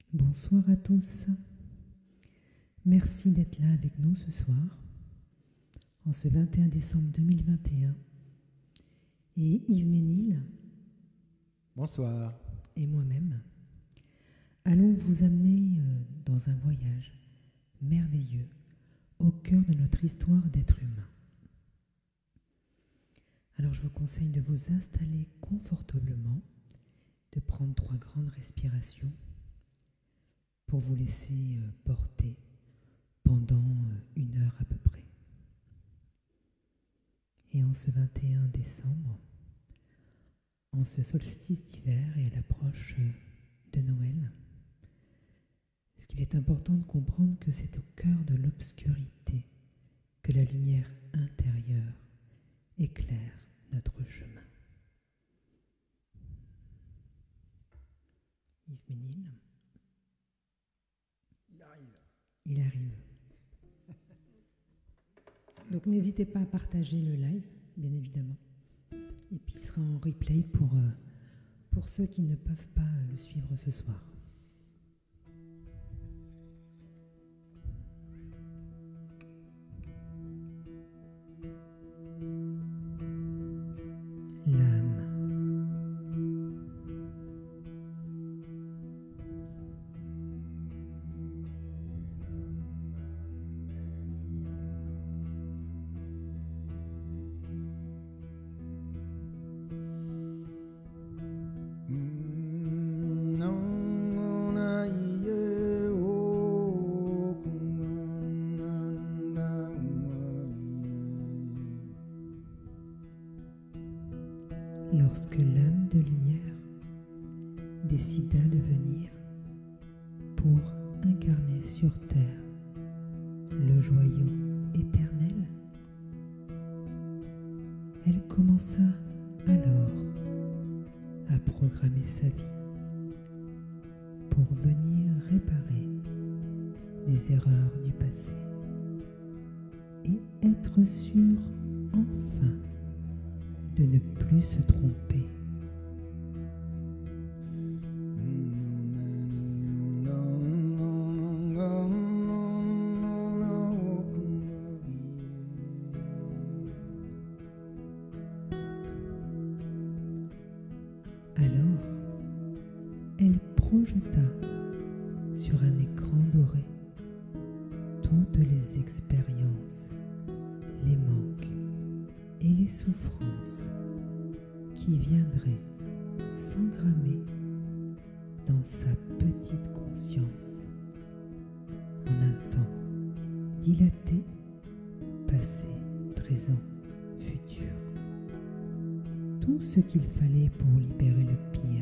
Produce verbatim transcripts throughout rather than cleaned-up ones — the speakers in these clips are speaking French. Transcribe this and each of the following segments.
Bonsoir à tous. Merci d'être là avec nous ce soir, en ce vingt et un décembre deux mille vingt et un. Et Yves Ménil. Bonsoir. Et moi-même allons vous amener dans un voyage merveilleux au cœur de notre histoire d'être humain. Alors je vous conseille de vous installer confortablement, de prendre trois grandes respirations pour vous laisser porter pendant une heure à peu près. Et en ce vingt et un décembre, en ce solstice d'hiver et à l'approche de Noël, est-ce qu'il est important de comprendre que c'est au cœur de l'obscurité que la lumière intérieure éclaire notre chemin. Yves Ménil. Il arrive. Il arrive. Donc n'hésitez pas à partager le live, bien évidemment. Et puis il sera en replay pour, euh, pour ceux qui ne peuvent pas le suivre ce soir. L'âme. Lorsque l'âme de lumière décida de venir pour incarner sur terre le joyau éternel, elle commença alors à programmer sa vie pour venir réparer les erreurs du passé et être sûre enfin de ne plus se tromper. Alors, elle projeta sur un écran doré toutes les expériences, les manques et les souffrances qui viendraient s'engrammer dans sa petite conscience en un temps dilaté, passé, présent, futur. Tout ce qu'il fallait pour libérer le pire.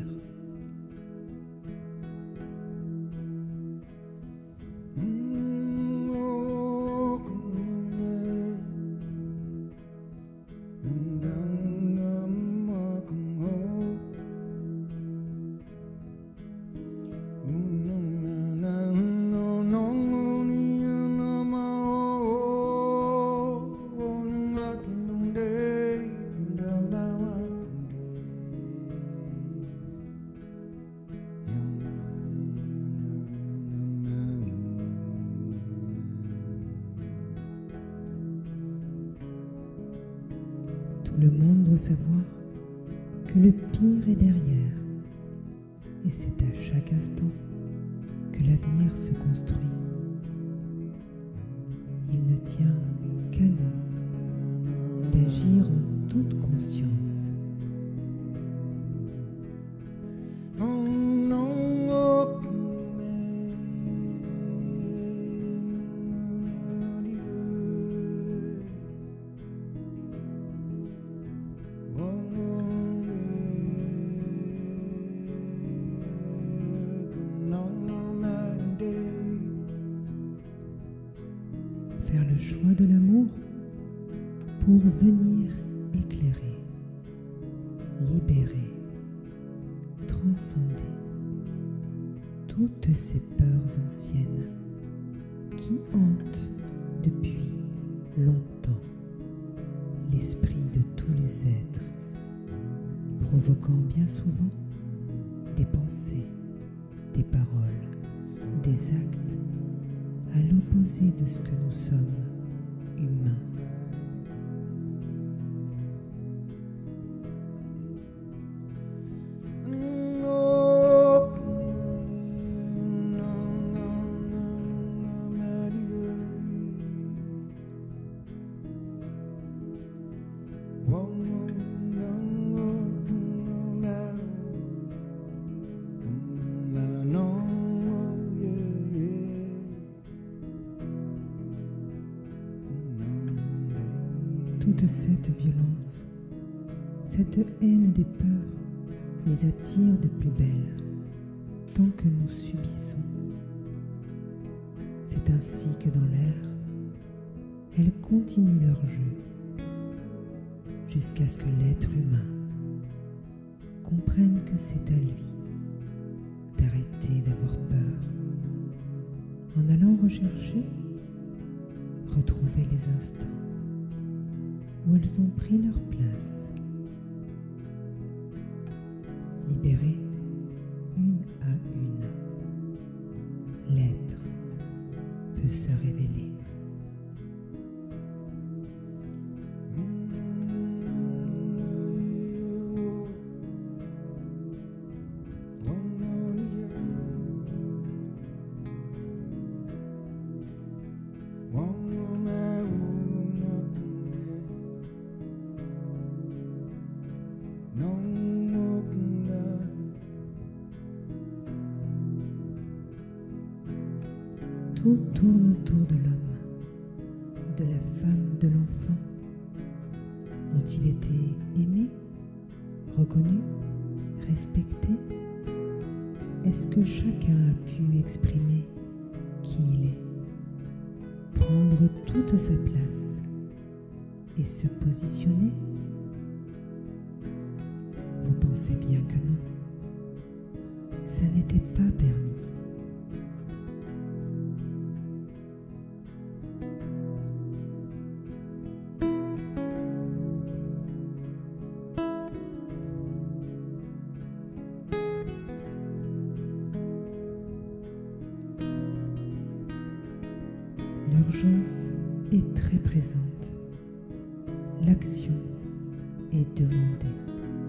Le monde doit savoir que le pire est derrière, et c'est à chaque instant que l'avenir se construit. Il ne tient qu'à nous d'agir en toute conscience. Faire le choix de l'amour pour venir éclairer, libérer, transcender toutes ces peurs anciennes qui hantent depuis longtemps l'esprit de tous les êtres, provoquant bien souvent des pensées, des paroles des actes à l'opposé de ce que nous sommes, humains. Toute cette violence, cette haine des peurs les attire de plus belle tant que nous subissons. C'est ainsi que dans l'air, elles continuent leur jeu jusqu'à ce que l'être humain comprenne que c'est à lui d'arrêter d'avoir peur en allant rechercher, retrouver les instants où elles ont pris leur place. Libérées une à une, l'être peut se révéler. Tout tourne autour de l'homme, de la femme, de l'enfant. Ont-ils été aimés, reconnus, respectés? Est-ce que chacun a pu exprimer qui il est, prendre toute sa place et se positionner? Vous pensez bien que non, ça n'était pas permis. L'urgence est très présente. L'action est demandée.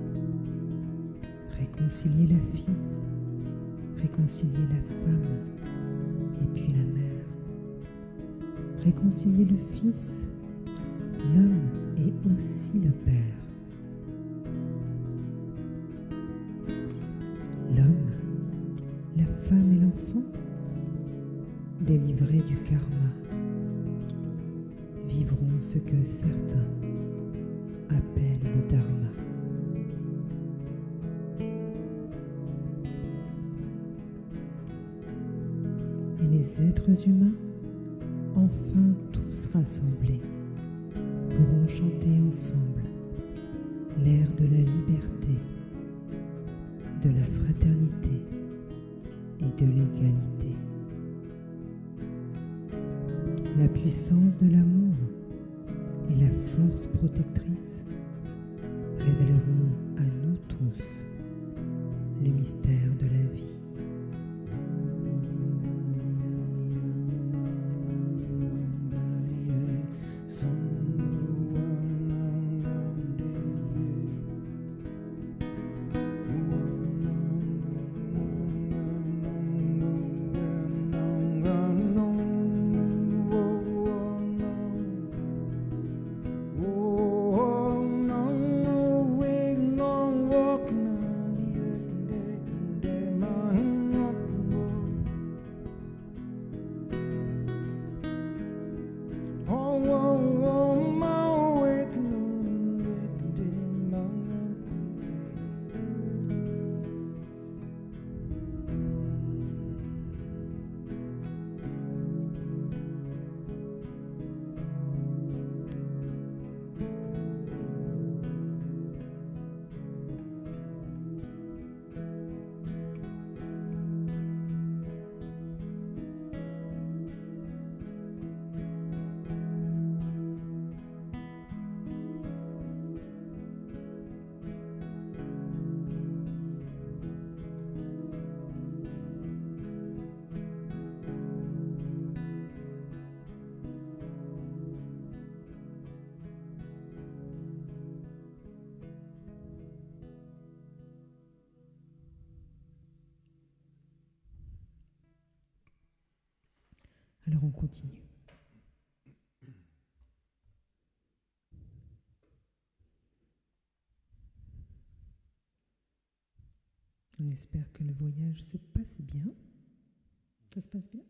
Réconcilier la fille, réconcilier la femme et puis la mère. Réconcilier le fils, l'homme et aussi le père. L'homme, la femme et l'enfant, délivrés du karma, vivront ce que certains appellent le dharma. Et les êtres humains, enfin tous rassemblés, pourront chanter ensemble l'air de la liberté, de la fraternité et de l'égalité. La puissance de l'amour et la force protectrice révéleront à nous tous le mystère de la vie. Alors on continue. On espère que le voyage se passe bien. Ça se passe bien?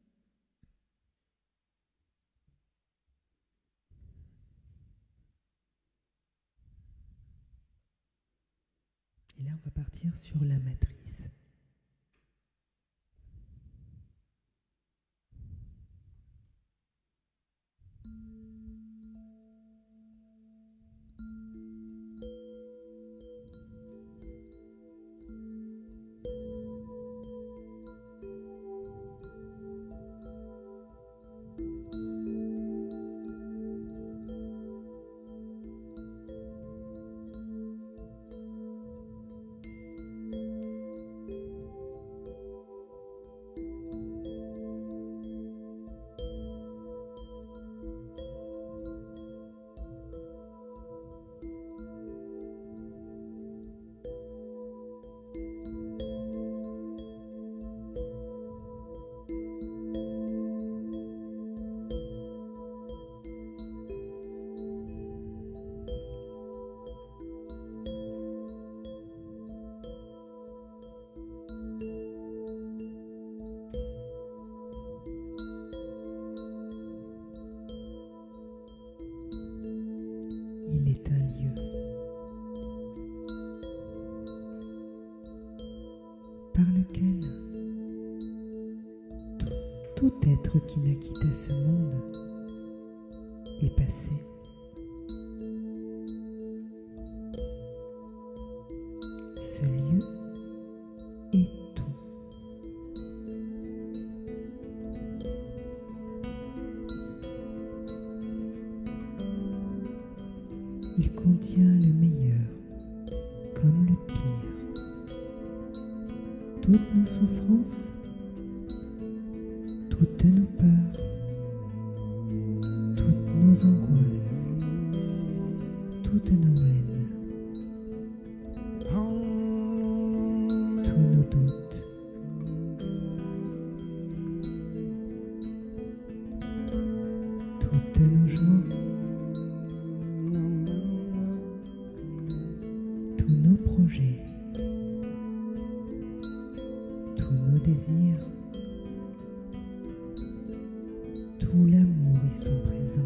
Et là, on va partir sur la matrice. Il est un lieu par lequel tout, tout être qui n'a quitté ce monde est passé. Ce lieu est tout. Il contient le meilleur comme le pire. Toutes nos souffrances, toutes nos peurs, toutes nos angoisses, toutes nos haines, tous nos doutes. Toutes nos joies, tous nos projets, tous nos désirs, tout l'amour y sont présents.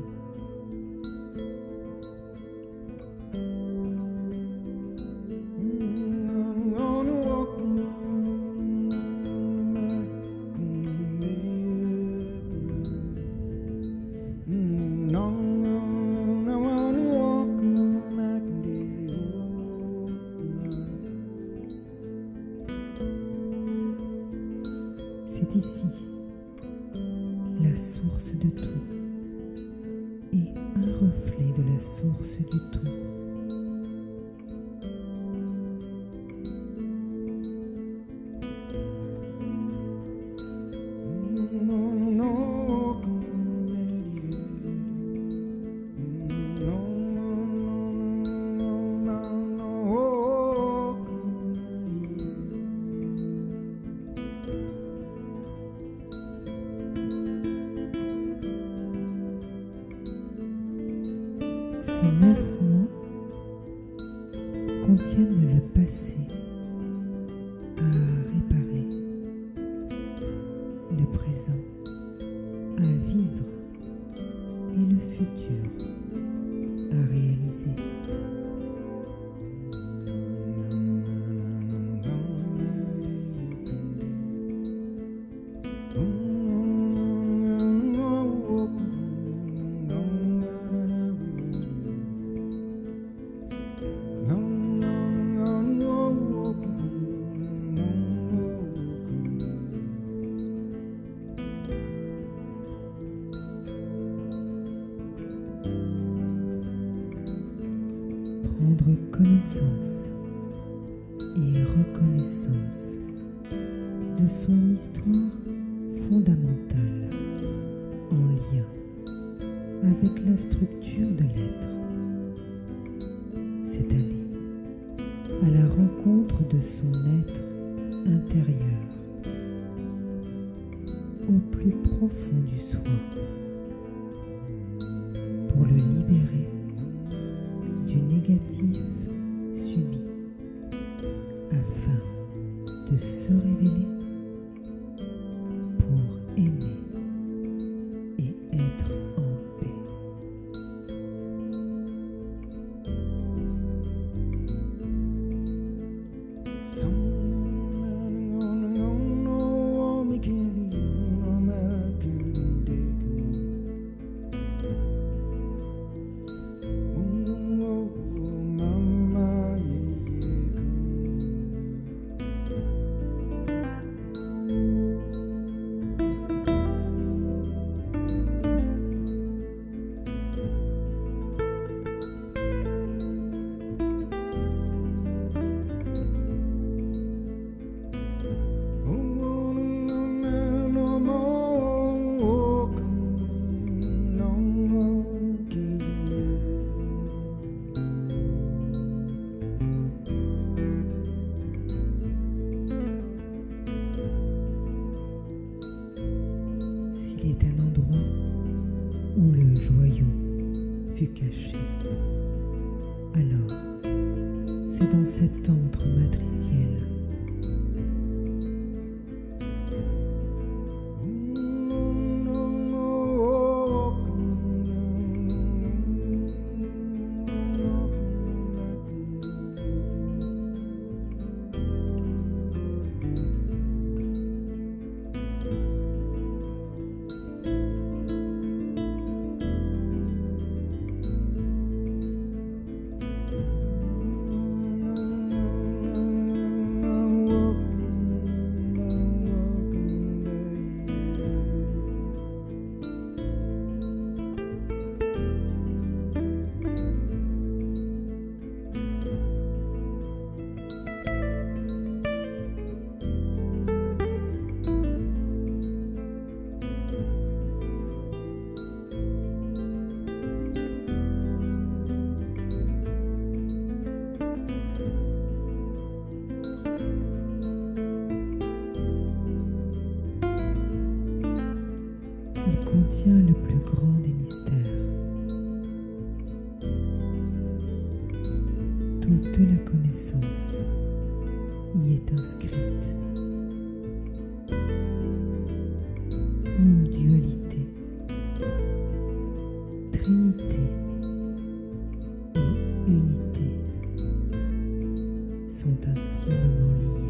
C'est ici la source de tout et un reflet de la source du tout. Ces neuf mots contiennent le passé à réparer, le présent à vivre et le futur à réaliser. Prendre connaissance et reconnaissance de son histoire fondamentale en lien avec la structure de l'être. C'est aller à la rencontre de son être intérieur, au plus proche profond du soi pour le libérer du négatif subi afin de se révéler pour aimer et être en paix. S'il est un endroit où le joyau fut caché, alors c'est dans cet antre matriciel. Il contient le plus grand des mystères. Toute la connaissance y est inscrite. Où dualité, trinité et unité sont intimement liées.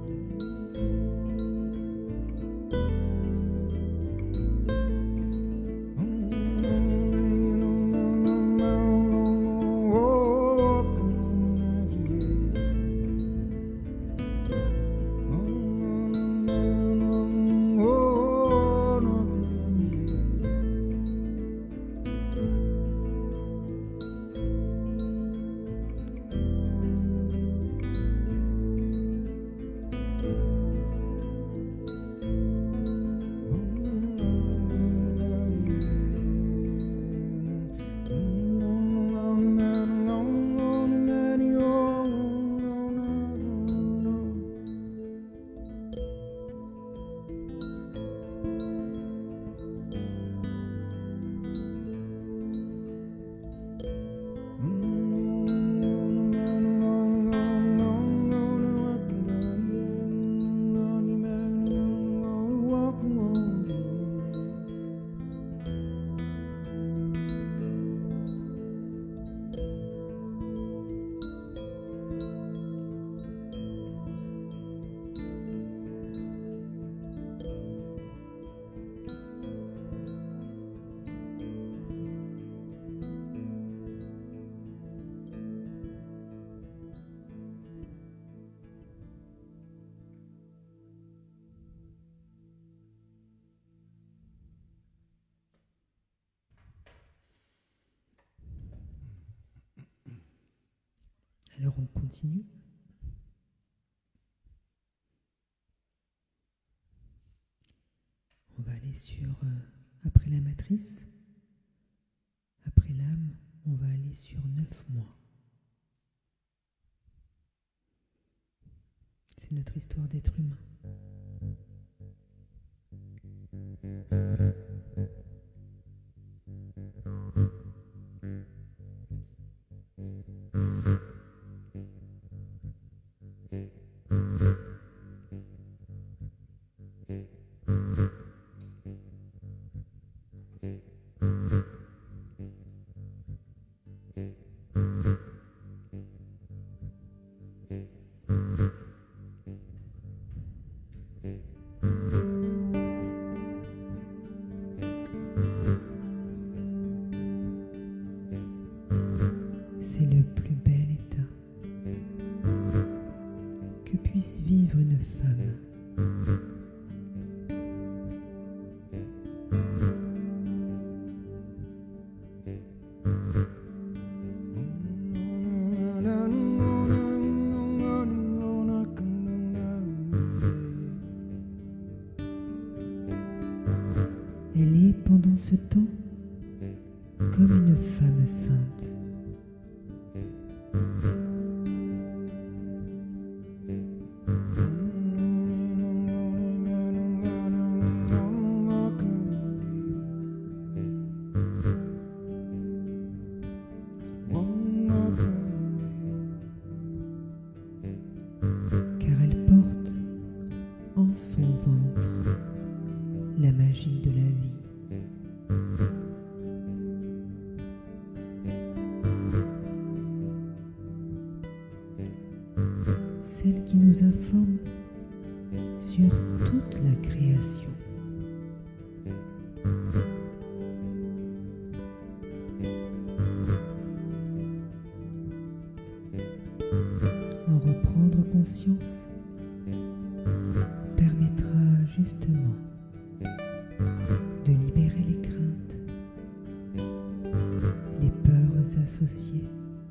Alors on continue. On va aller sur, euh, après la matrice, après l'âme, on va aller sur neuf mois. C'est notre histoire d'être humain. C'est le plus bel état que puisse vivre une femme. Elle est pendant ce temps comme une femme sainte. Car elle porte en son ventre la magie de la vie. Celle qui nous informe sur toute la création. En reprendre conscience permettra justement de libérer les craintes, les peurs associées,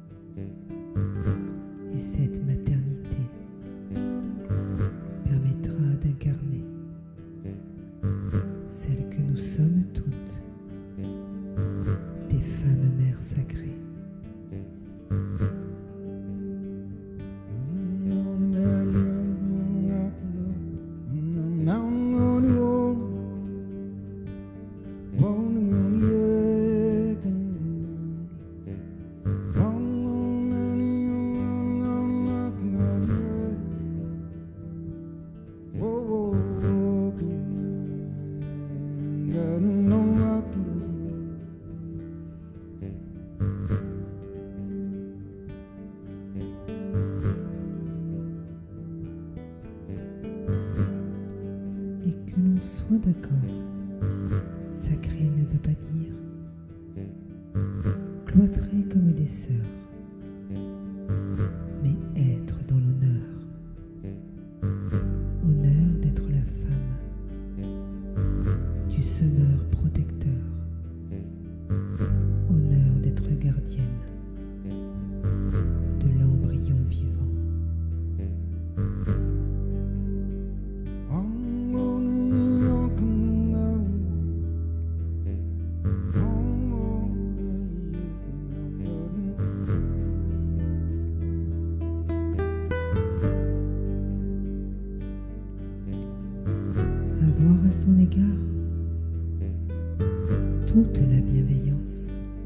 et cette maternité permettra d'incarner celle que nous sommes toutes, des femmes mères sacrées. Et que l'on soit d'accord, sacré ne veut pas dire cloîtré comme des sœurs, mais être dans l'honneur. Honneur d'être la femme du semeur protecteur. Honneur d'être gardienne de l'embryon vivant. Avoir à son égard toute la bienveillance,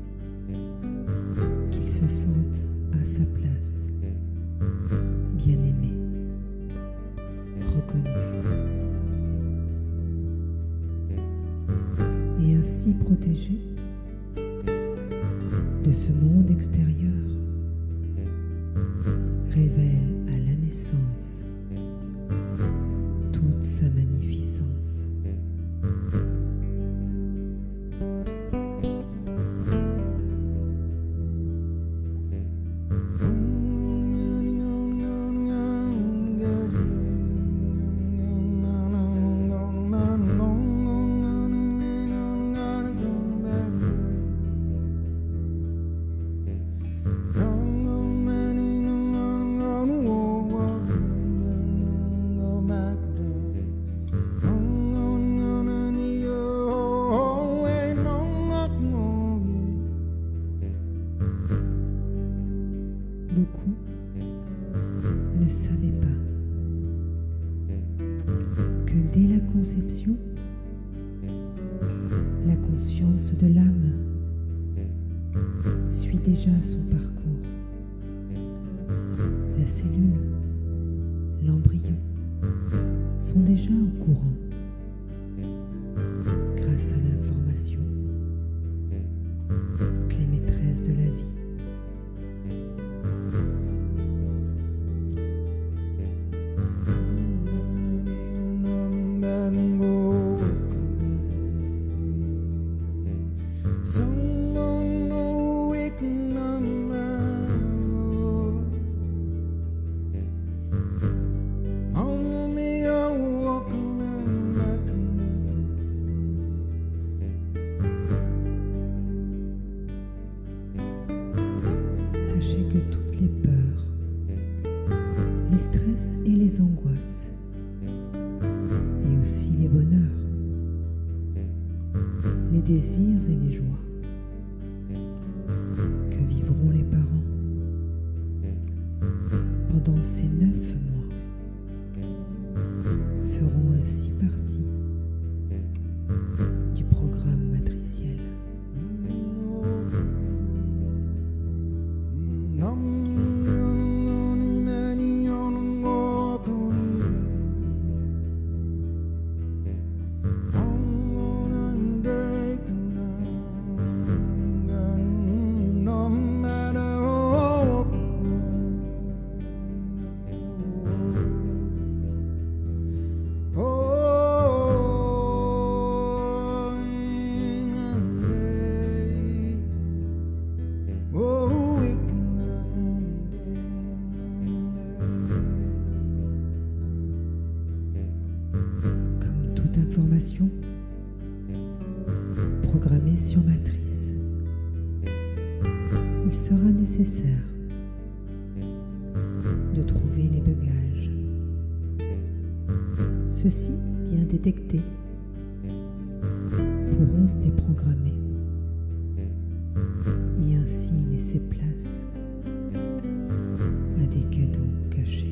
qu'il se sente à sa place, bien aimé, reconnu, et ainsi protégé de ce monde extérieur, révèle à la naissance toute sa magnificence. Beaucoup ne savaient pas que dès la conception, la conscience de l'âme suit déjà son parcours. La cellule, l'embryon sont déjà au courant Sachez que toutes les peurs, les stress et les angoisses, et aussi les bonheurs, les désirs et les joies que vivront les parents pendant ces neuf mois feront ainsi partie du programme matriciel. Information programmée sur matrice. Il sera nécessaire de trouver les bugages. Ceux-ci, bien détectés, pourront se déprogrammer et ainsi laisser place à des cadeaux cachés.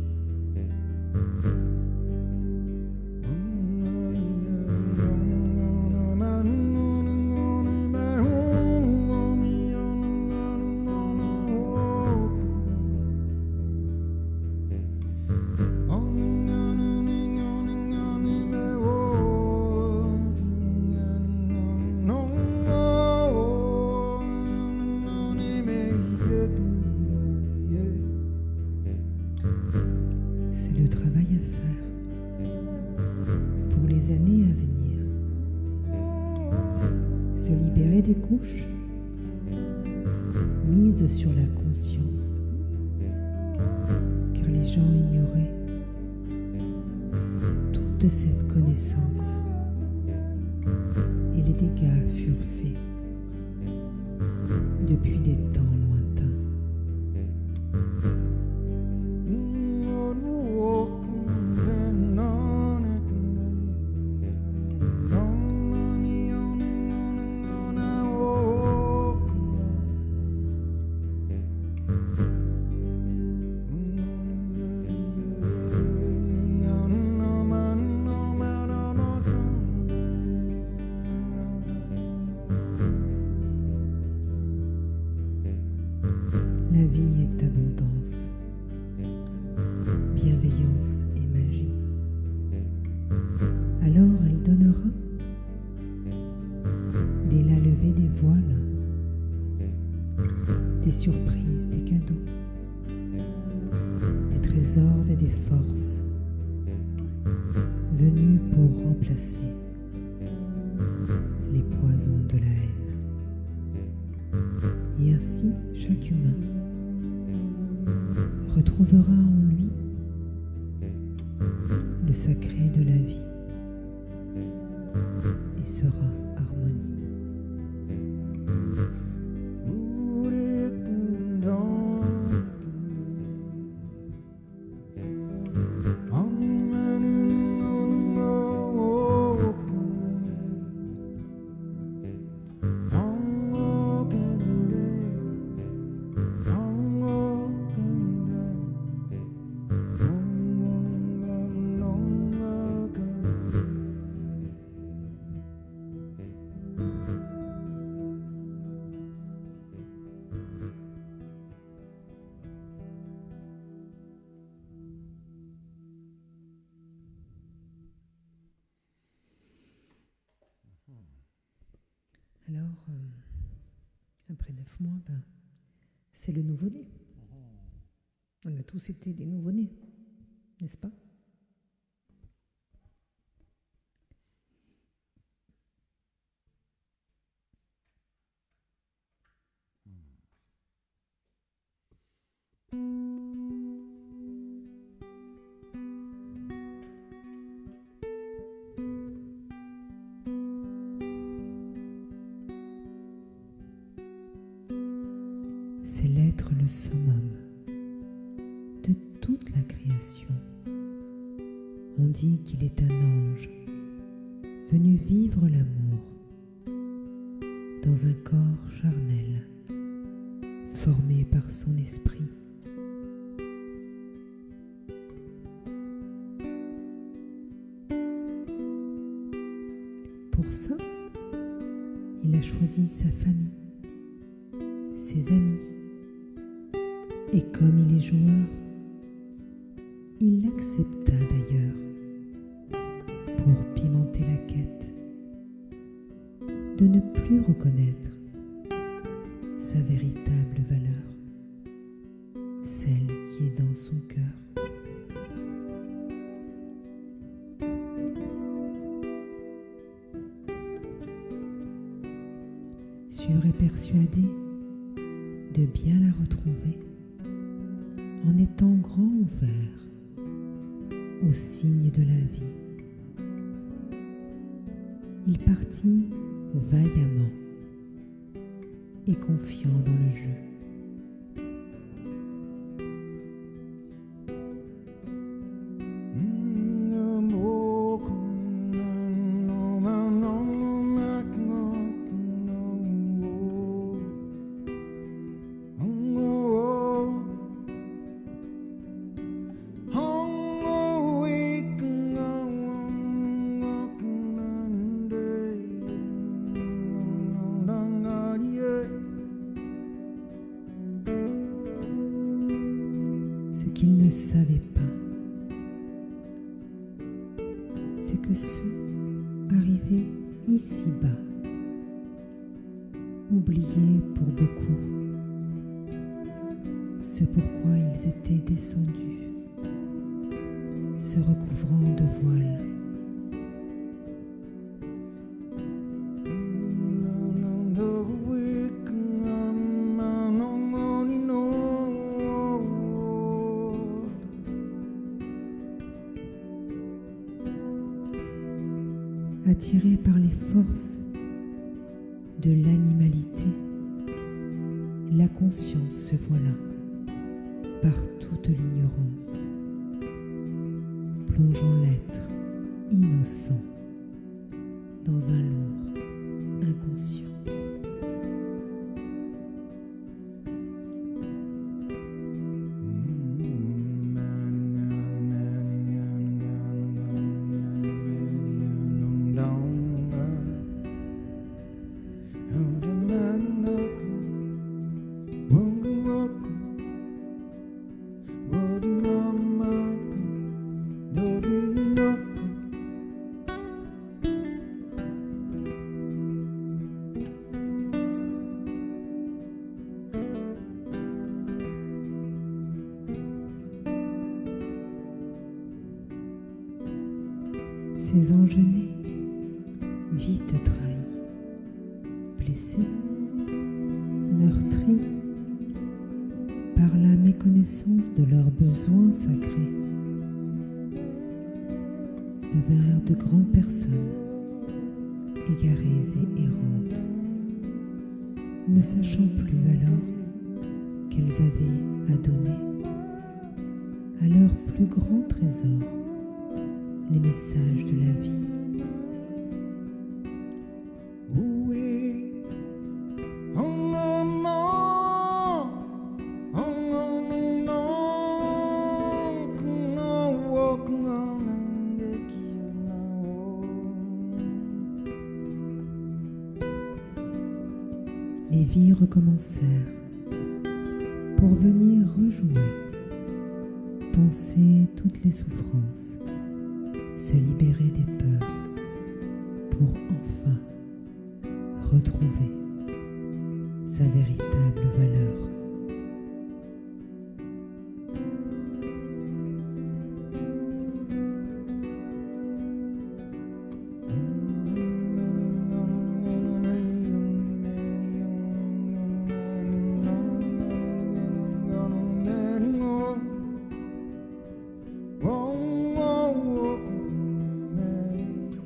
C'est le travail à faire pour les années à venir. Se libérer des couches mises sur la conscience, car les gens ignoraient toute cette connaissance et les dégâts furent faits depuis des temps lointains. La vie est abondance, bienveillance et magie. Alors elle donnera, dès la levée des voiles, des surprises, des cadeaux, des trésors et des forces venus pour remplacer les poisons de la haine. Et ainsi, chaque humain retrouvera en lui le sacré de la vie et sera harmonie. Alors, euh, après neuf mois, ben, c'est le nouveau-né. On a tous été des nouveau-nés, n'est-ce pas? être le summum de toute la création. On dit qu'il est un ange venu vivre l'amour dans un corps charnel formé par son esprit. Pour ça, il a choisi sa famille, ses amis, et comme il est joueur, il l'accepta d'ailleurs pour pimenter la quête, de ne plus reconnaître sa véritable valeur, celle qui est dans son cœur. Sûr et persuadé de bien la retrouver, en étant grand ouvert aux signes de la vie, il partit vaillamment et confiant dans le jeu. Ce qu'il ne savait pas, c'est que ceux arrivés ici-bas, oubliés pour beaucoup, ce pourquoi ils étaient descendus, se recouvrant de voiles, attirés par les forces de l'animalité, la conscience se voilà par toute l'ignorance, plongeant l'être innocent dans un lourd inconscient. Ces engenés, vite trahis, blessés, meurtris par la méconnaissance de leurs besoins sacrés, devinrent de grandes personnes, égarées et errantes, ne sachant plus alors qu'elles avaient à donner à leur plus grand trésor les messages de la vie. Les vies recommencèrent pour venir rejouer, penser toutes les souffrances, se libérer des peurs pour enfin retrouver sa véritable valeur.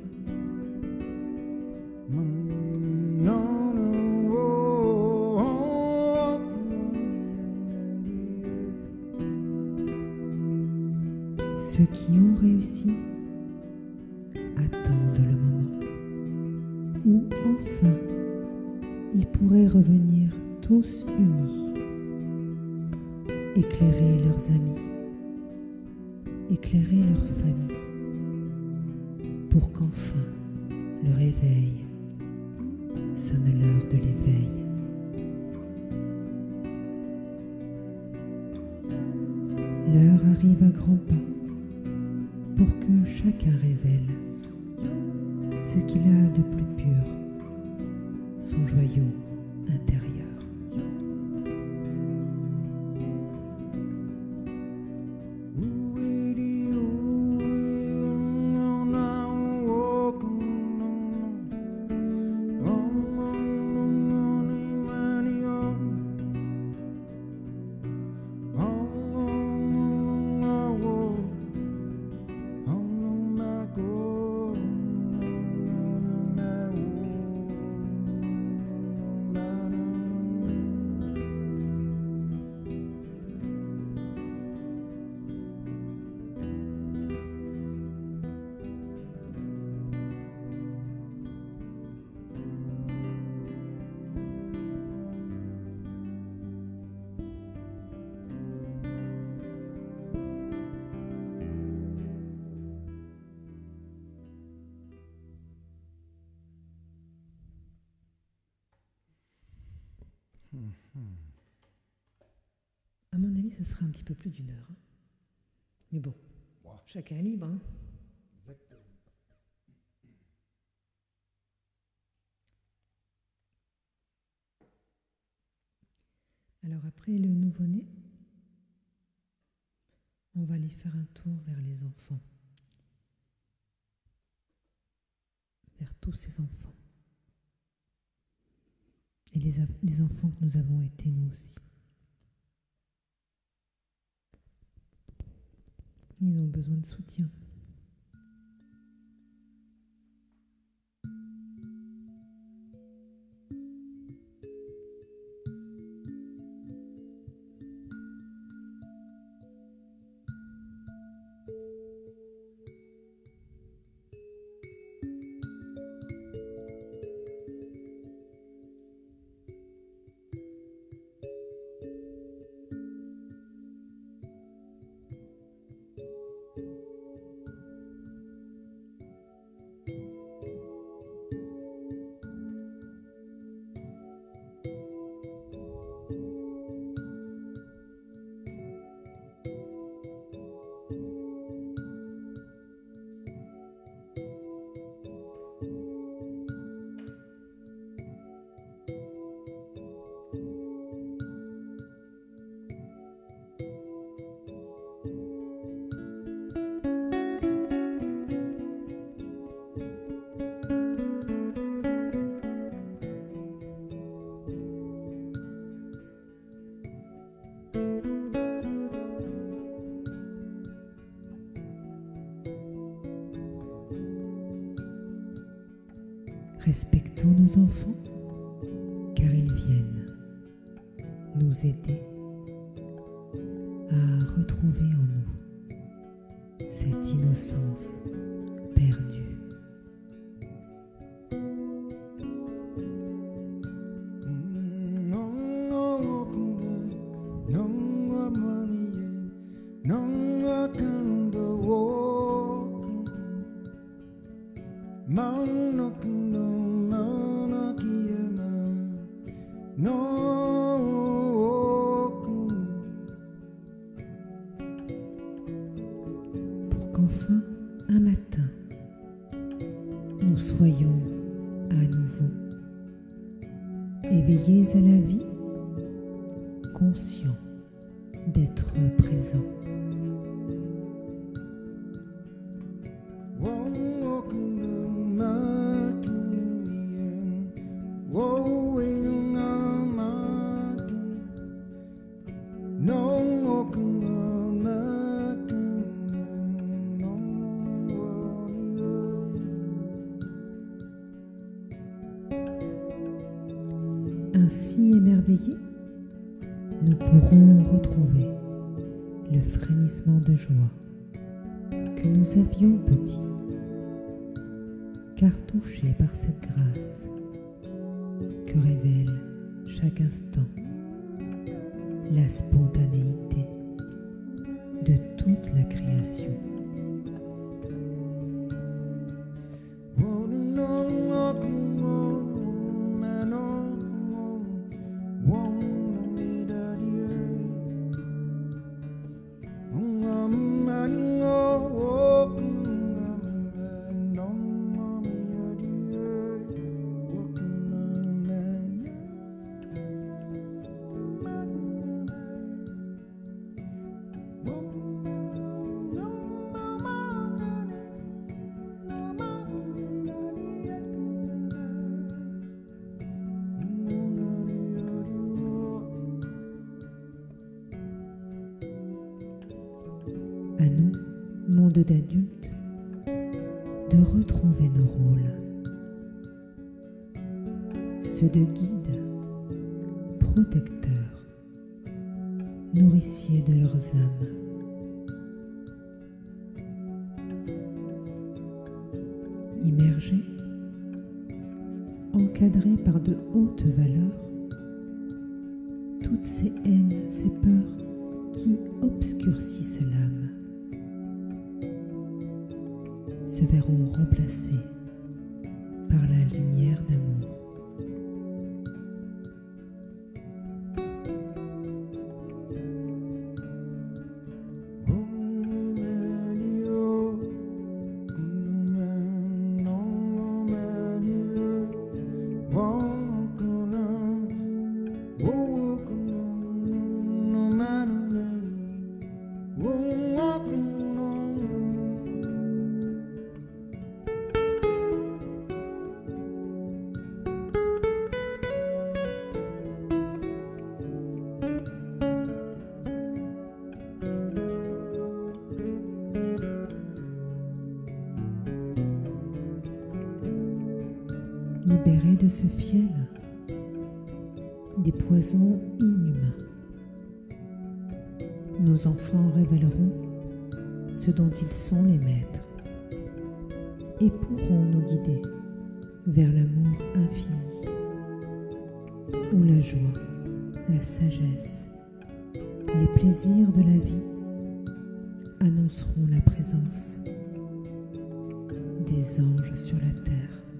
No, no, oh, oh. attendent le moment où enfin ils pourraient revenir tous unis, éclairer leurs amis, éclairer leur famille, pour qu'enfin le réveil sonne l'heure de l'éveil. L'heure arrive à grands pas pour que chacun révèle ce qu'il a de plus pur, son joyau intérieur. À mon avis, ce sera un petit peu plus d'une heure. Hein. Mais bon, wow. Chacun est libre. Hein. Exactement. Alors après le nouveau-né, on va aller faire un tour vers les enfants. Vers tous ces enfants. Et les, les enfants que nous avons été nous aussi. Ils ont besoin de soutien. Respectons nos enfants, car ils viennent nous aider à retrouver en nous cette innocence perdue. Pour qu'enfin, un matin, nous soyons à nouveau éveillés à la vie, conscients d'être présents. Ainsi émerveillés, nous pourrons retrouver le frémissement de joie que nous avions petit cartouché par cette grâce que révèle chaque instant la spontanéité de toute la création. À nous, monde d'adultes, de retrouver nos rôles, ceux de guides, protecteurs, nourriciers de leurs âmes. Immergés, encadrés par de hautes valeurs, toutes ces haines, ces peurs qui obscurcissent l'âme se verront remplacés par la lumière d'amour. Libérés de ce fiel, des poisons inhumains, nos enfants révéleront ce dont ils sont les maîtres et pourront nous guider vers l'amour infini, où la joie, la sagesse, les plaisirs de la vie annonceront la présence des anges sur la terre.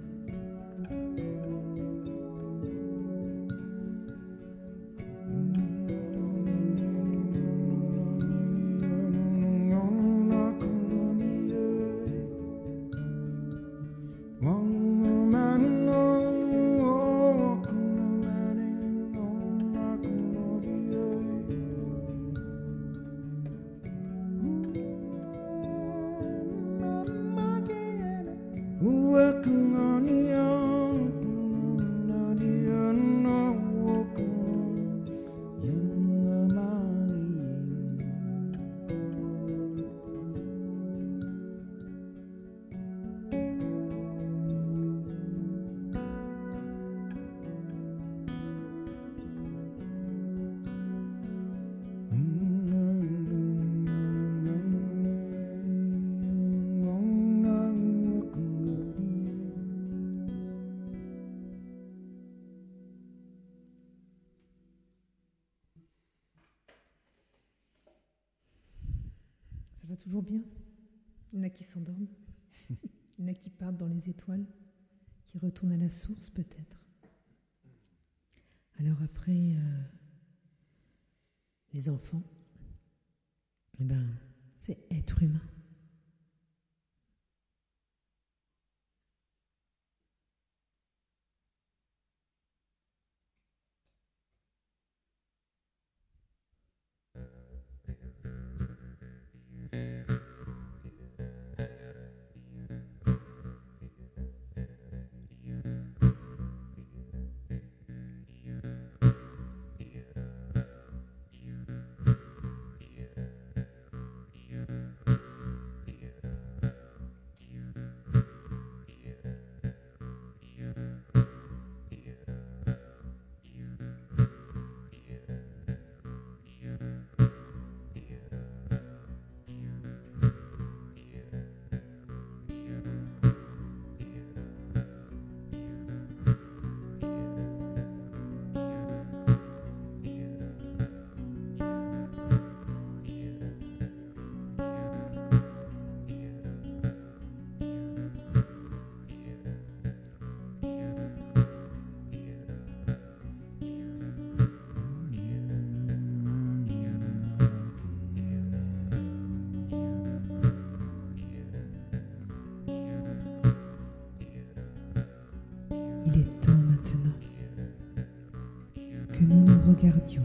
Ça va toujours bien. Il y en a qui s'endorment. Il y en a qui partent dans les étoiles, qui retournent à la source peut-être. Alors après, euh, les enfants, eh ben, c'est être humain. Il est temps maintenant que nous nous regardions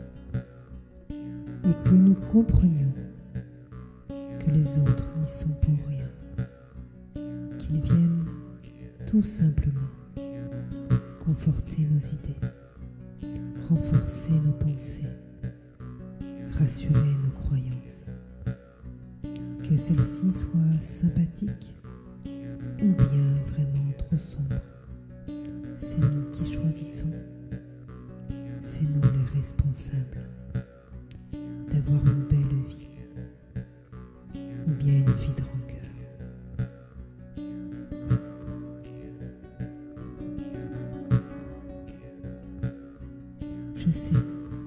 et que nous comprenions que les autres n'y sont pour rien, qu'ils viennent tout simplement conforter nos idées, renforcer nos pensées, rassurer nos croyances, que celles-ci soient sympathiques ou bien vraiment trop sombres. C'est nous qui choisissons, c'est nous les responsables d'avoir une belle vie ou bien une vie de rancœur. Je sais,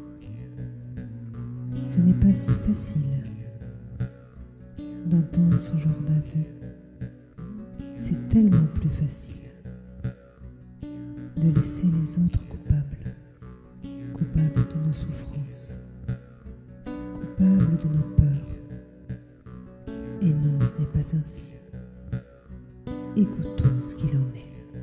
ce n'est pas si facile d'entendre ce genre d'aveu. C'est tellement plus facile de laisser les autres coupables, coupables de nos souffrances, coupables de nos peurs. Et non, ce n'est pas ainsi. Écoutons ce qu'il en est.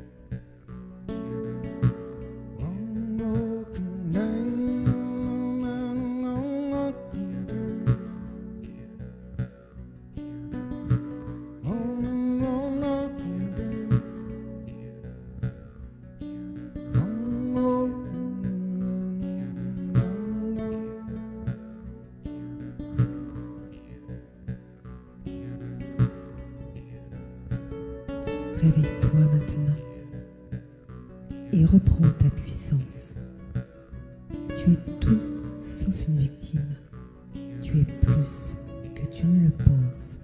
Réveille-toi maintenant et reprends ta puissance. Tu es tout sauf une victime. Tu es plus que tu ne le penses.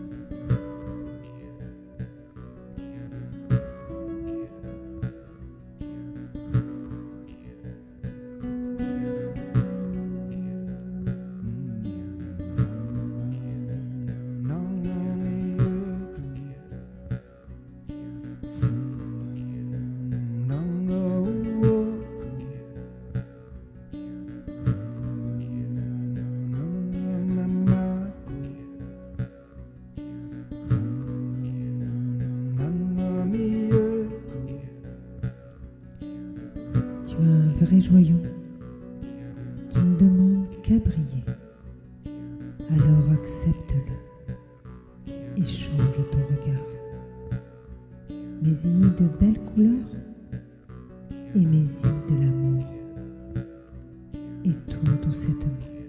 Tu as un vrai joyau qui ne demande qu'à briller. Alors accepte-le et change ton regard. Mets-y de belles couleurs et mets-y de l'amour. Et tout doucettement,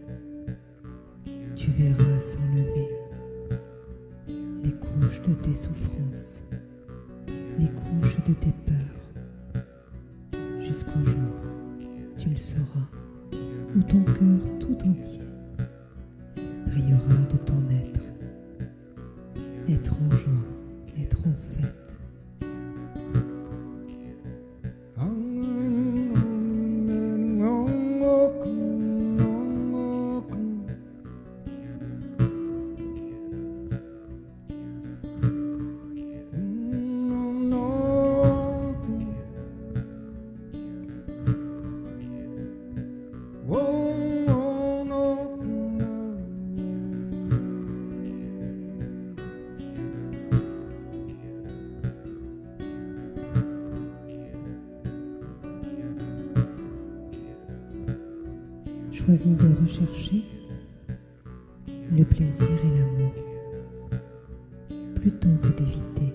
tu verras s'enlever les couches de tes souffrances, les couches de tes peurs, jusqu'au jour, tu le sauras, où ton cœur tout entier brillera de ton être, être en joie, être en fête. Choisis de rechercher le plaisir et l'amour plutôt que d'éviter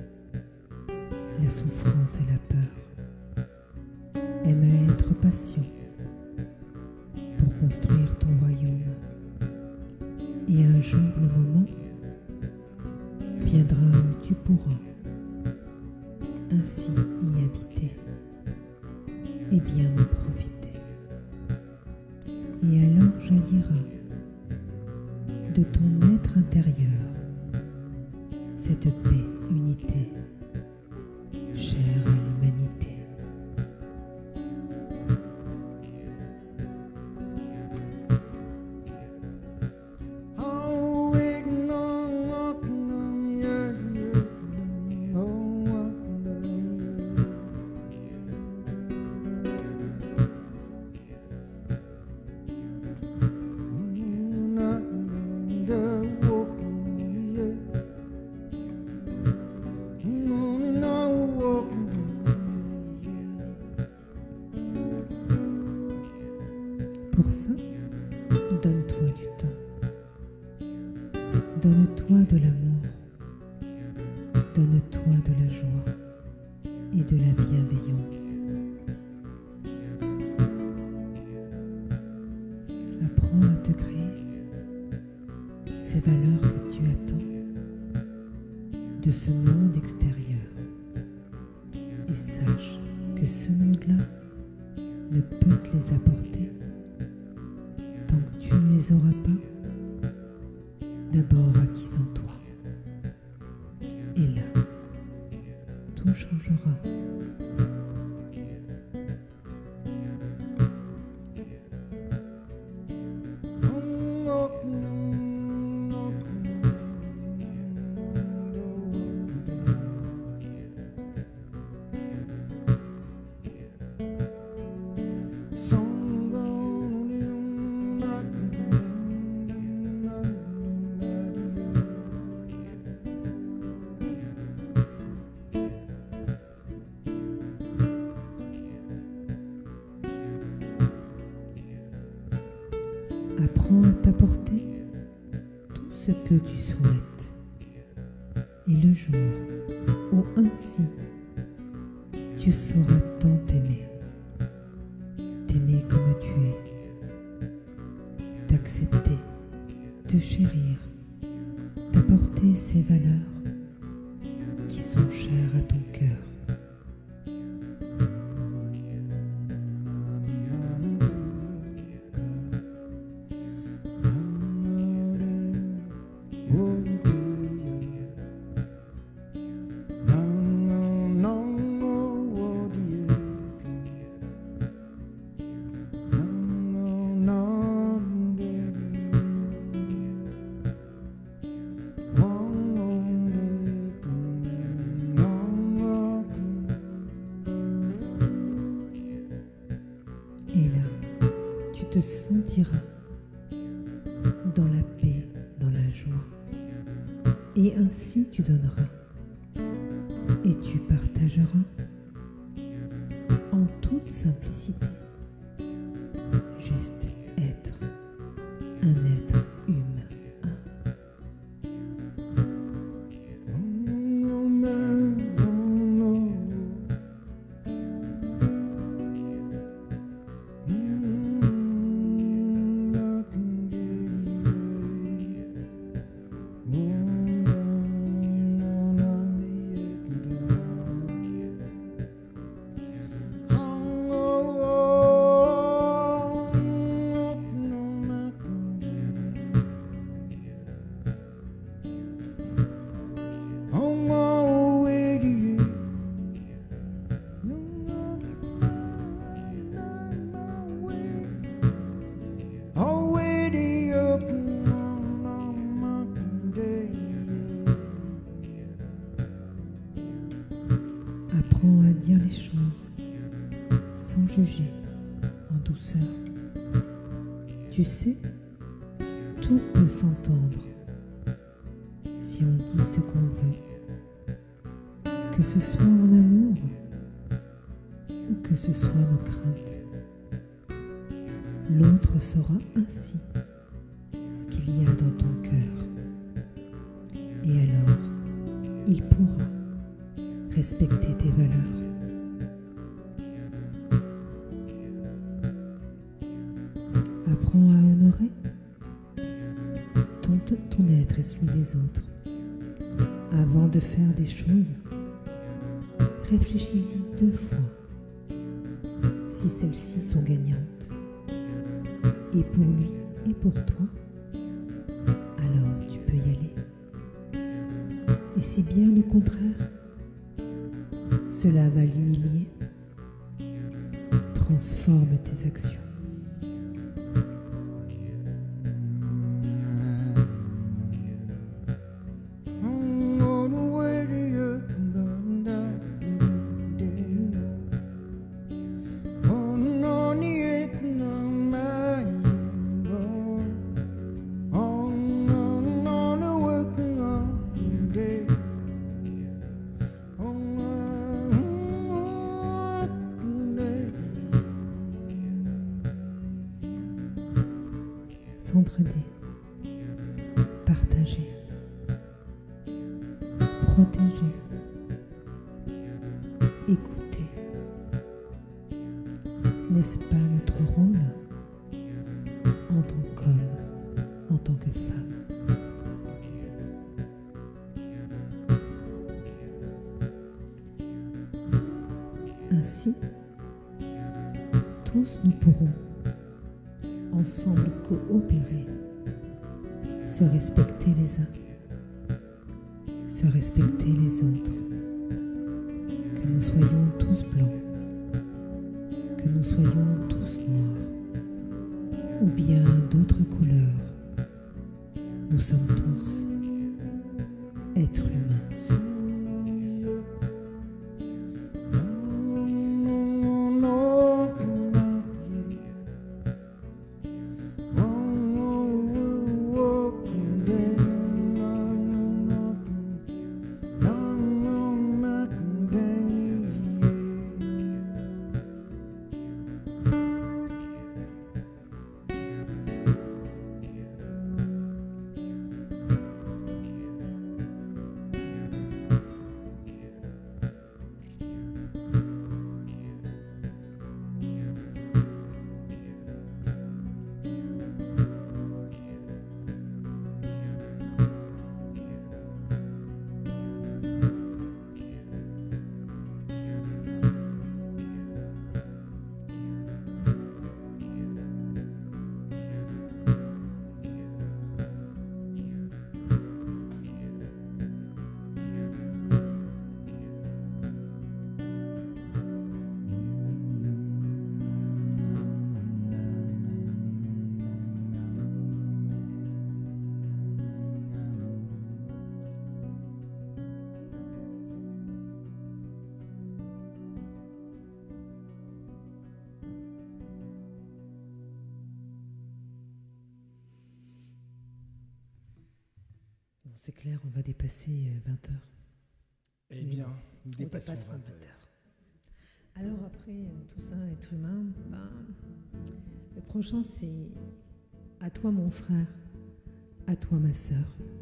la souffrance et la peur. Aime à être patient pour construire ton royaume. Et un jour, le moment viendra où tu pourras ainsi y habiter et bien en profiter. Et alors jaillira de ton être intérieur cette paix, unité, chère à l'humanité. Donne-toi de l'amour, donne-toi de la joie et de la bienveillance. Apprends à te créer ces valeurs que tu attends de ce monde extérieur et sache que ce monde-là ne peut te les apporter tant que tu ne les auras pas d'abord acquises en toi. Et là, tout changera. Apprends à t'apporter tout ce que tu souhaites. Et le jour où ainsi tu sauras tant t'aimer, t'aimer comme tu es, t'accepter, te chérir, t'apporter ces valeurs qui sont chères à ton cœur. Et là, tu te sentiras dans la paix, dans la joie. Et ainsi tu donneras et tu partageras en toute simplicité. Juste être un être humain. Apprends à dire les choses sans juger, en douceur. Tu sais, tout peut s'entendre si on dit ce qu'on veut, que ce soit en amour ou que ce soit nos craintes. L'autre saura ainsi ce qu'il y a dans ton cœur. Et alors, il pourra respecter tes valeurs. Apprends à honorer ton, ton être et celui des autres. Avant de faire des choses, réfléchis-y deux fois si celles-ci sont gagnantes. Et pour lui et pour toi, alors tu peux y aller. Et si bien au contraire, cela va l'humilier, transforme tes actions. S'entraider, partager, écouter. N'est-ce pas notre rôle en tant qu'homme, en tant que femme? Ainsi, tous nous pourrons ensemble coopérer, se respecter les uns, se respecter les autres, que nous soyons tous blancs, que nous soyons tous noirs, ou bien d'autres couleurs, nous sommes tous êtres humains. C'est clair, on va dépasser vingt heures. Eh bien, bon, nous dépassons vingt heures. Alors après euh, tout ça, être humain, ben, le prochain c'est à toi mon frère, à toi ma sœur.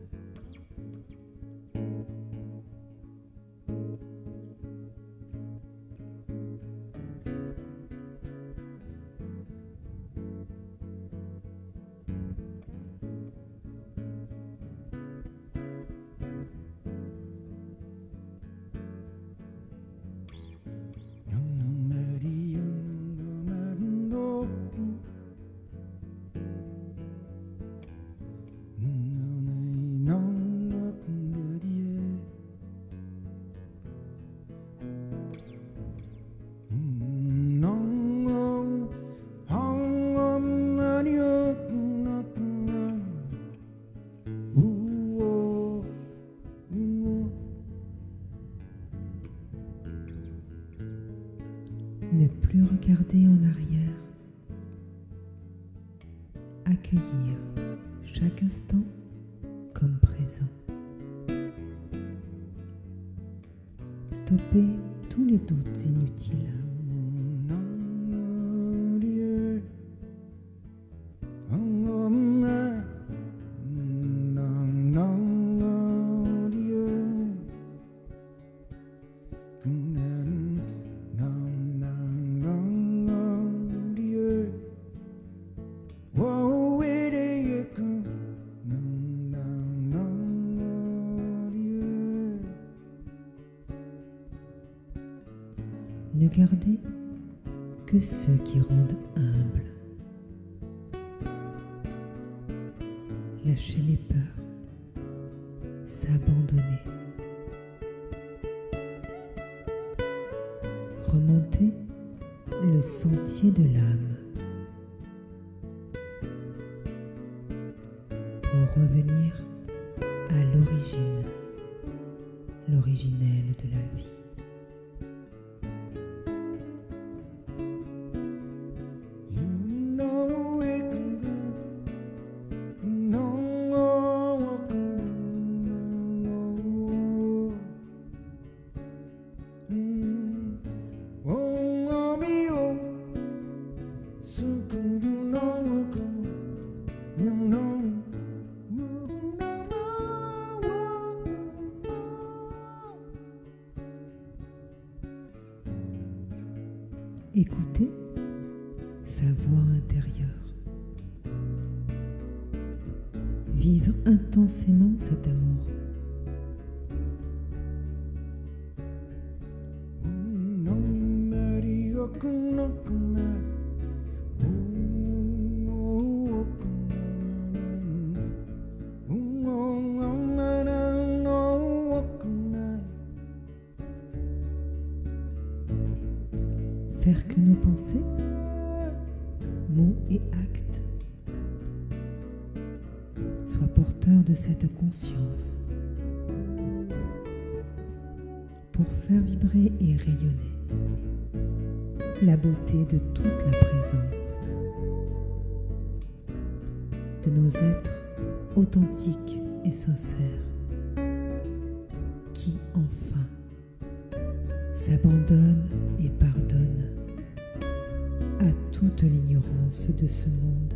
Ne plus regarder en arrière, accueillir chaque instant comme présent. Stopper tous les doutes inutiles. Ne garder que ceux qui rendent humble. Lâcher les peurs, s'abandonner. Remonter le sentier de l'âme pour revenir à l'origine, l'originelle de la vie. écouter sa voix intérieure, vivre intensément cet amour. Faire que nos pensées, mots et actes soient porteurs de cette conscience pour faire vibrer et rayonner la beauté de toute la présence de nos êtres authentiques et sincères qui enfin s'abandonnent et pardonnent à toute l'ignorance de ce monde.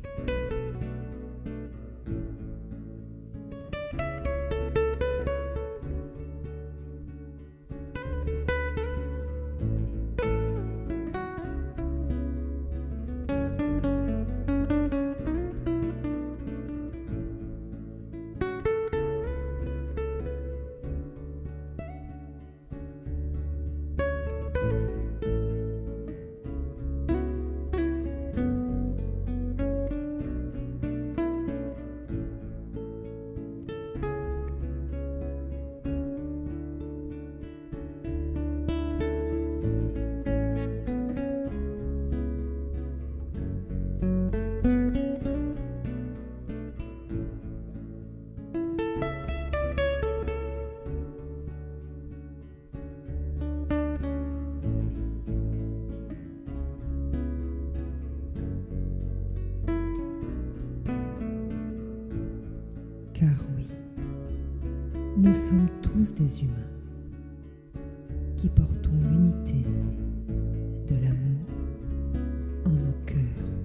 Car oui, nous sommes tous des humains qui portons l'unité de l'amour en nos cœurs.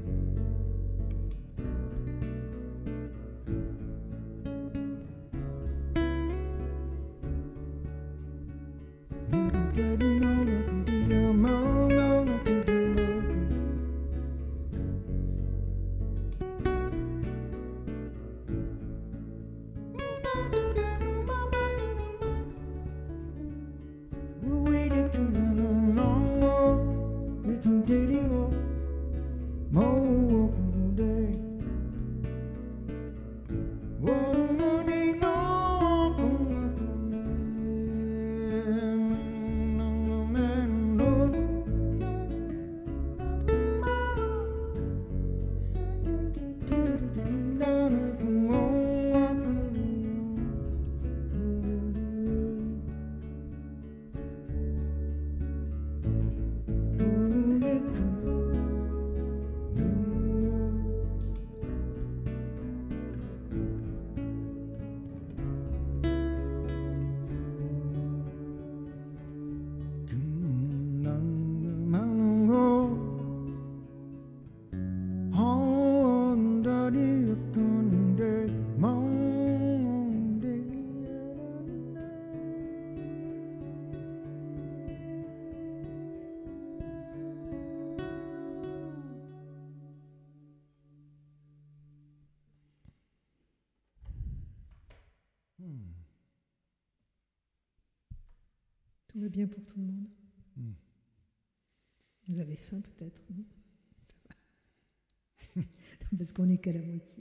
Tout va bien pour tout le monde. Mm. Vous avez faim peut-être, non? Ça va. Non, parce qu'on n'est qu'à la moitié.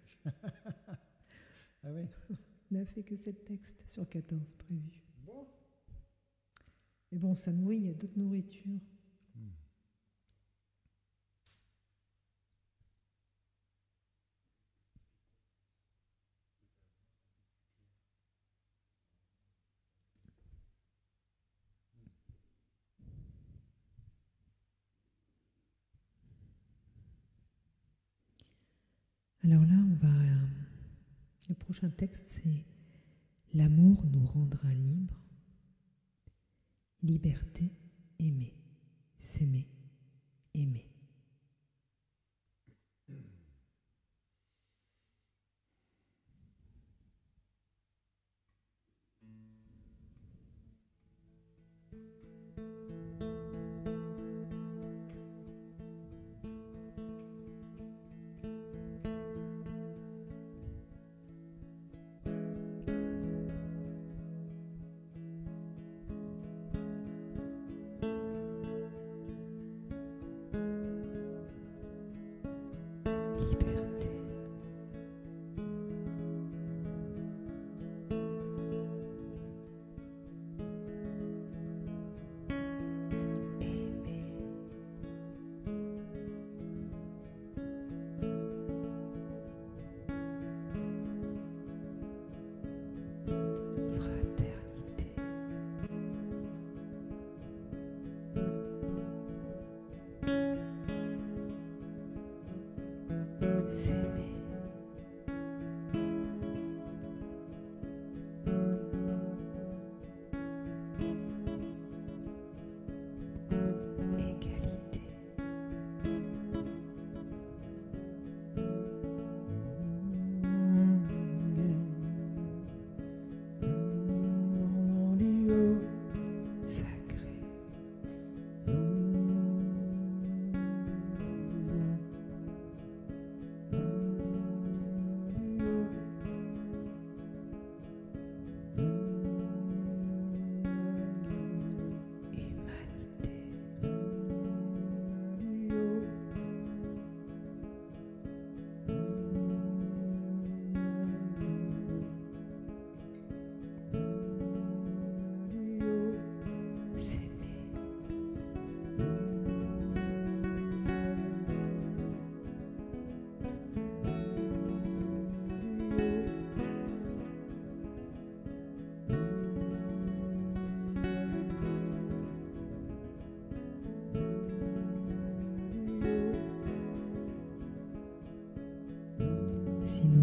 Ah oui. On n'a fait que sept textes sur quatorze prévus. Bon. Mais bon, ça nourrit, il y a d'autres nourritures. Mm. Alors là, on va. Euh, le prochain texte, c'est « L'amour nous rendra libres. Liberté, aimer. S'aimer, aimer. »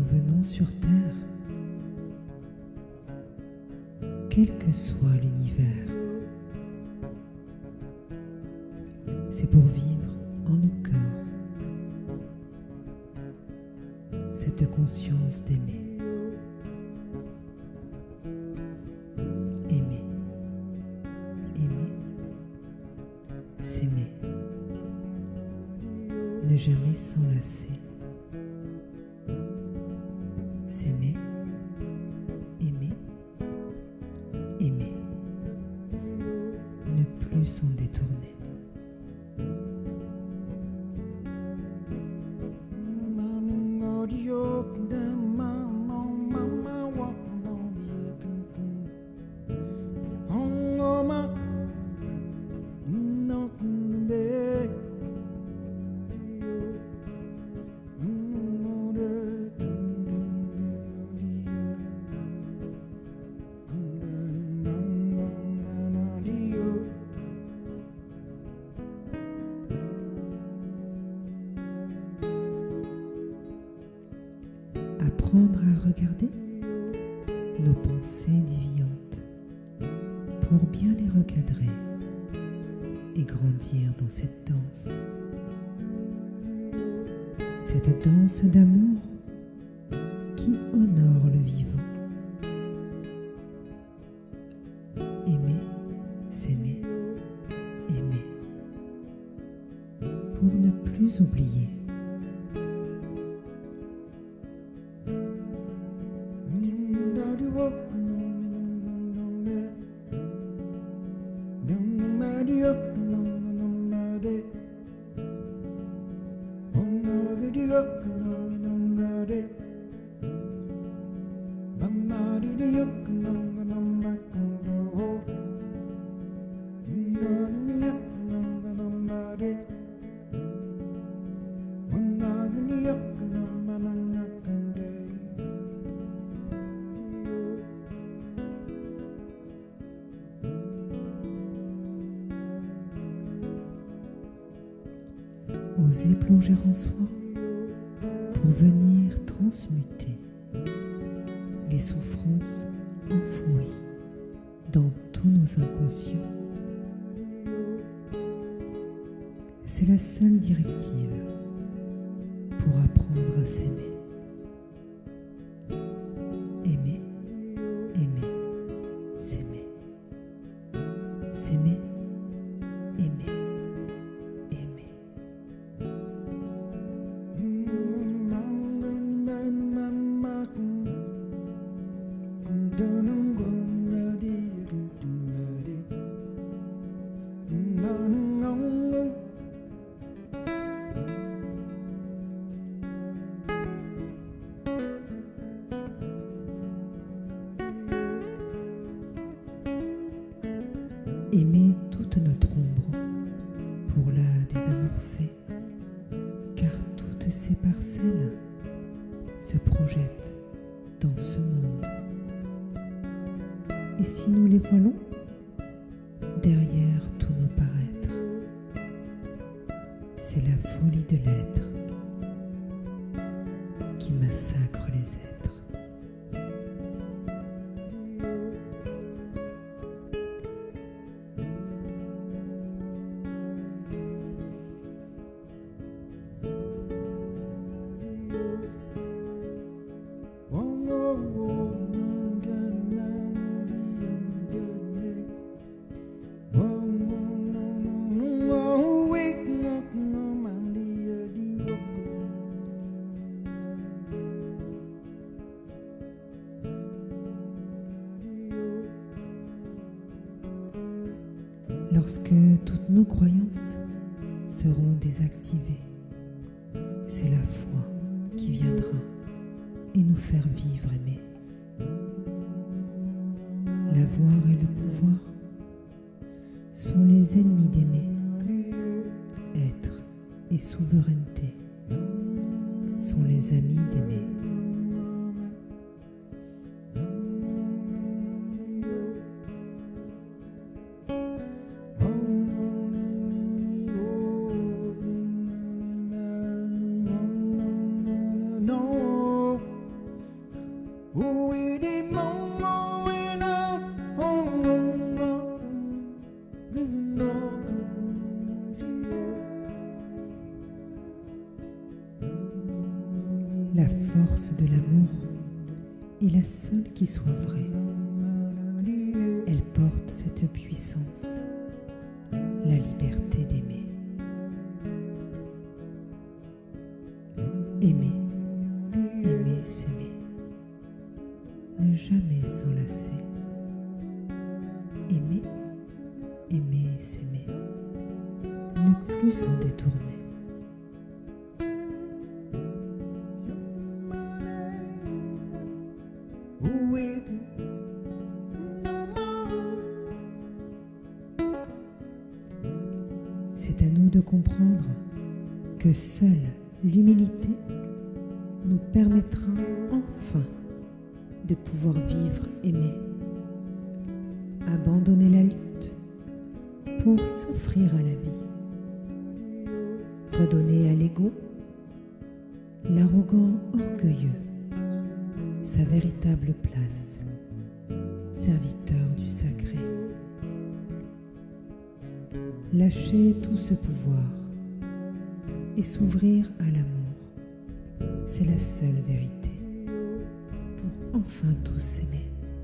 venons sur Terre, quel que soit l'univers, c'est pour vivre en nos cœurs cette conscience d'aimer. Aimer, aimer, s'aimer, ne jamais s'enlacer. S'aimer, aimer, aimer, ne plus s'en détourner. Apprendre à regarder nos pensées déviantes pour bien les recadrer et grandir dans cette danse. Cette danse d'amour qui honore le vivant. Aimer, s'aimer, aimer, pour ne plus oublier. Oser plonger en soi pour venir transmuter les souffrances enfouies dans tous nos inconscients. C'est la seule directive pour apprendre à s'aimer. Aimer, aimer, s'aimer. S'aimer, aimer. Aimer toute notre ombre pour la désamorcer, car toutes ces parcelles se projettent dans ce monde. Et si nous les voilons, derrière tous nos paraîtres, c'est la folie de l'être qui massacre les êtres. Lorsque toutes nos croyances seront désactivées, c'est la foi qui viendra et nous faire vivre aimer. L'avoir et le pouvoir sont les ennemis d'aimer. Être et souveraineté sont les amis d'aimer. est la seule qui soit vraie. Elle porte cette puissance, la liberté d'aimer. Aimer, aimer, s'aimer. Ne jamais s'enlacer. Aimer, aimer, s'aimer. Ne plus s'en détourner. C'est à nous de comprendre que seule l'humilité nous permettra enfin de pouvoir vivre, aimer, abandonner la lutte pour s'offrir à la vie, redonner à l'ego, l'arrogant orgueilleux, sa véritable place, serviteur du sacré. Lâcher tout ce pouvoir et s'ouvrir à l'amour, c'est la seule vérité pour enfin tous s'aimer.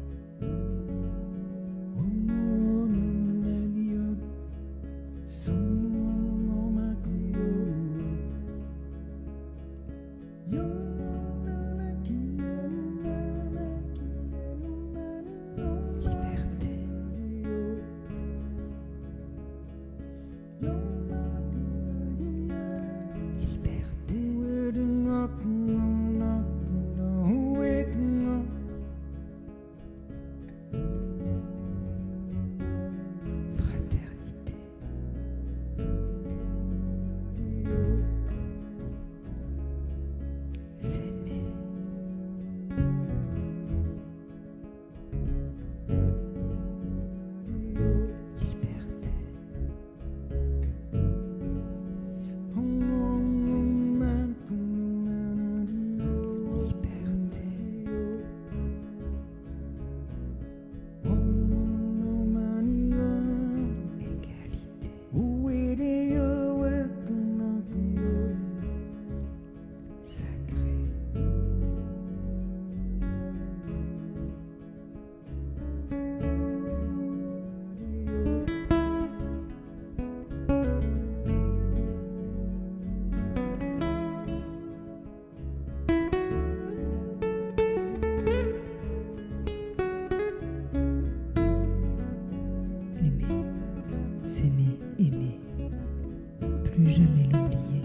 S'aimer, aimer, plus jamais l'oublier.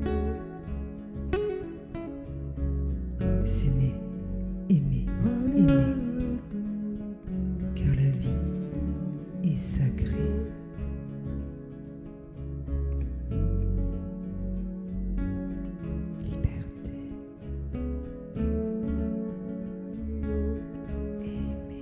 S'aimer, aimer, aimer, car la vie est sacrée. Liberté, aimer.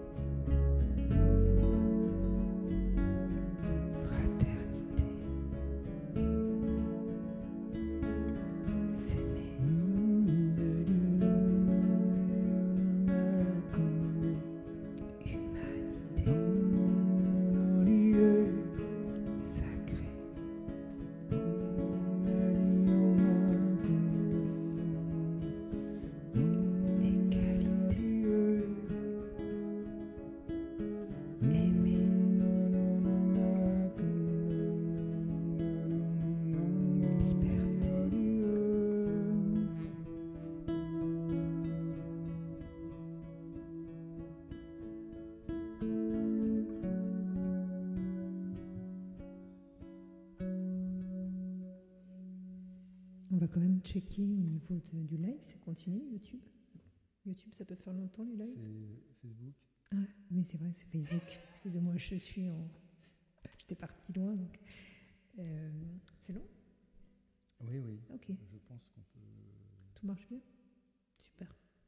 On va quand même checker au niveau de, du live, ça continue YouTube. YouTube, ça peut faire longtemps les lives. C'est Facebook. Ah, mais c'est vrai, c'est Facebook. Excusez-moi, je suis en. J'étais partie loin, donc. Euh, c'est long ? Oui, oui. Ok. Je pense qu'on peut. Tout marche bien ? Super.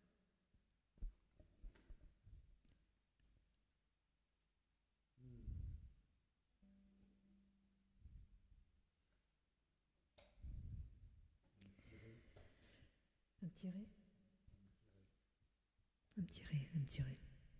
Un tiret. Un tiret, un tiret.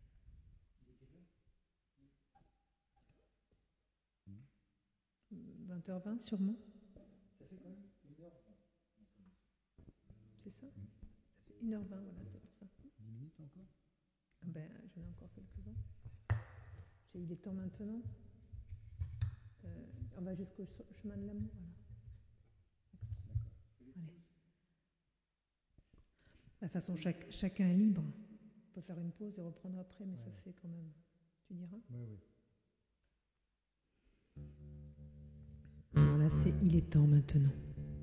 vingt heures vingt sûrement. Ça fait quand même une heure vingt. C'est ça ? Ça fait une heure vingt, voilà, c'est pour ça. minutes encore? Ah ben, j'en ai encore quelques-uns. J'ai- Il est temps maintenant. Euh, on va jusqu'au ch- chemin de l'amour. Voilà. Allez. De toute façon, chaque- chacun est libre. On peut faire une pause et reprendre après, mais ça Ouais. fait quand même. Tu diras? Oui, oui. Alors là, c'est il est temps maintenant.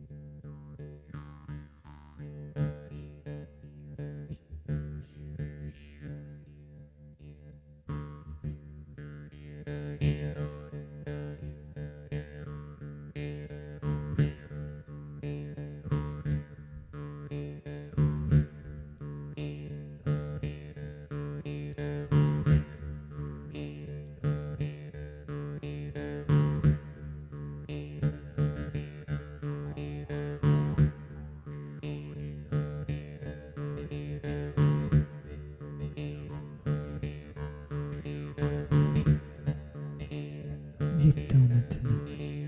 Il est temps maintenant.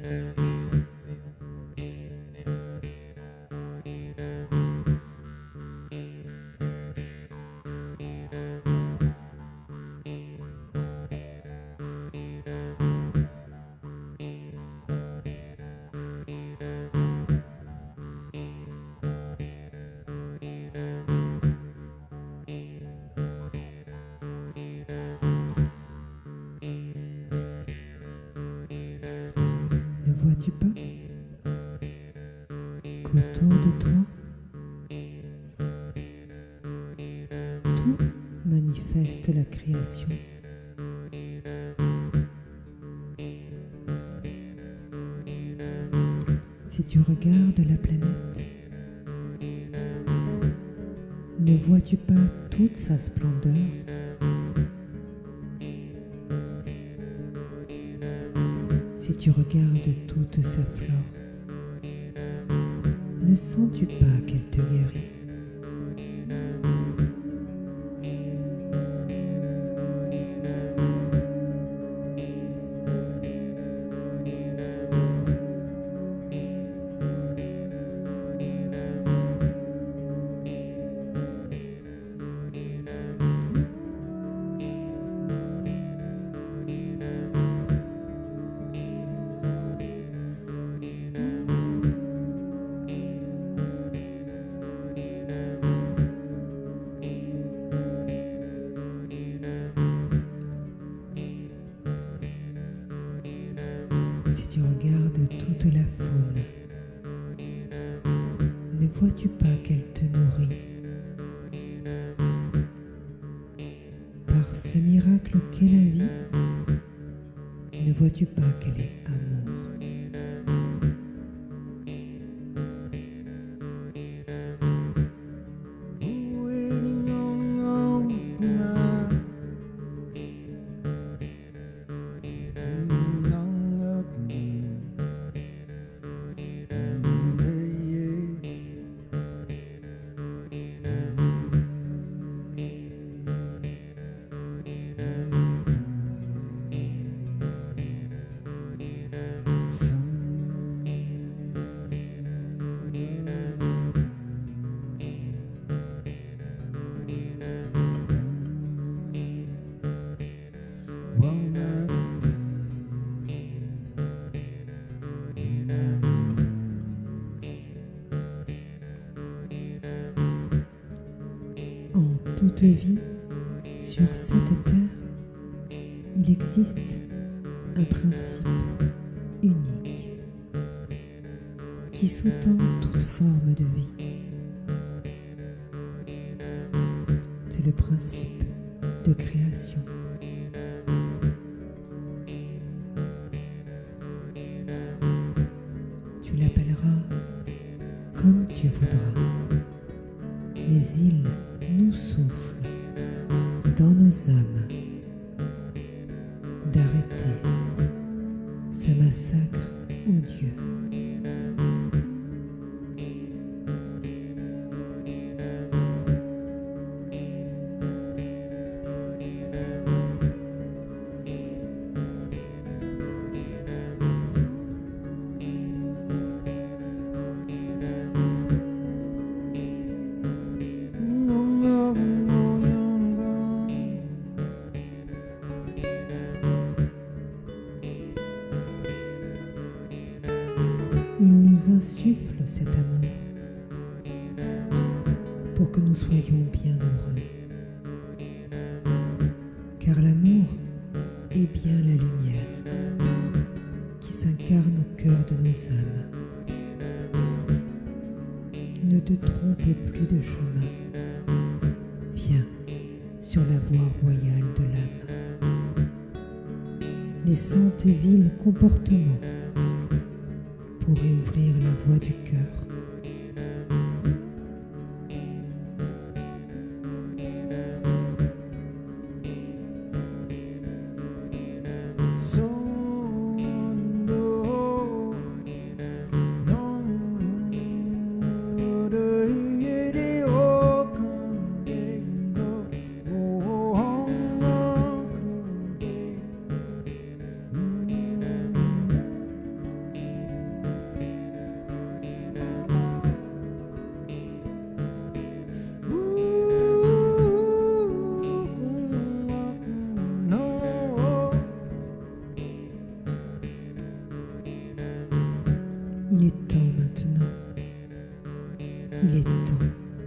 Ne vois-tu pas qu'autour de toi, tout manifeste la création? Si tu regardes la planète, ne vois-tu pas toute sa splendeur? Si tu regardes toute sa flore, ne sens-tu pas qu'elle te guérit? Si tu regardes toute la faune, ne vois-tu pas qu'elle te nourrit? Par ce miracle qu'est la vie, ne vois-tu pas qu'elle est amour? En toute vie, sur cette terre, il existe un principe unique qui sous-tend toute forme de vie. C'est le principe de création. Tu l'appelleras comme tu voudras, mais il nous souffle dans nos âmes d'arrêter ce massacre odieux. No, no, no. nous insuffle cet amour pour que nous soyons bien heureux. Car l'amour est bien la lumière qui s'incarne au cœur de nos âmes. Ne te trompe plus de chemin. Viens sur la voie royale de l'âme, laissant tes vils comportements pour réouvrir la voie du cœur. Il est temps maintenant. Il est temps.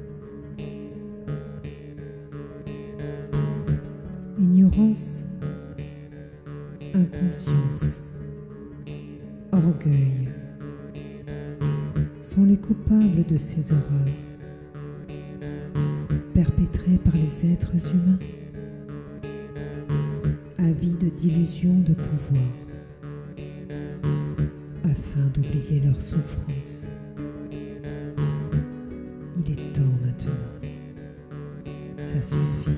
Ignorance, inconscience, orgueil sont les coupables de ces horreurs perpétrées par les êtres humains, avides d'illusions de pouvoir, afin d'oublier leur souffrance. Il est temps maintenant. Ça suffit.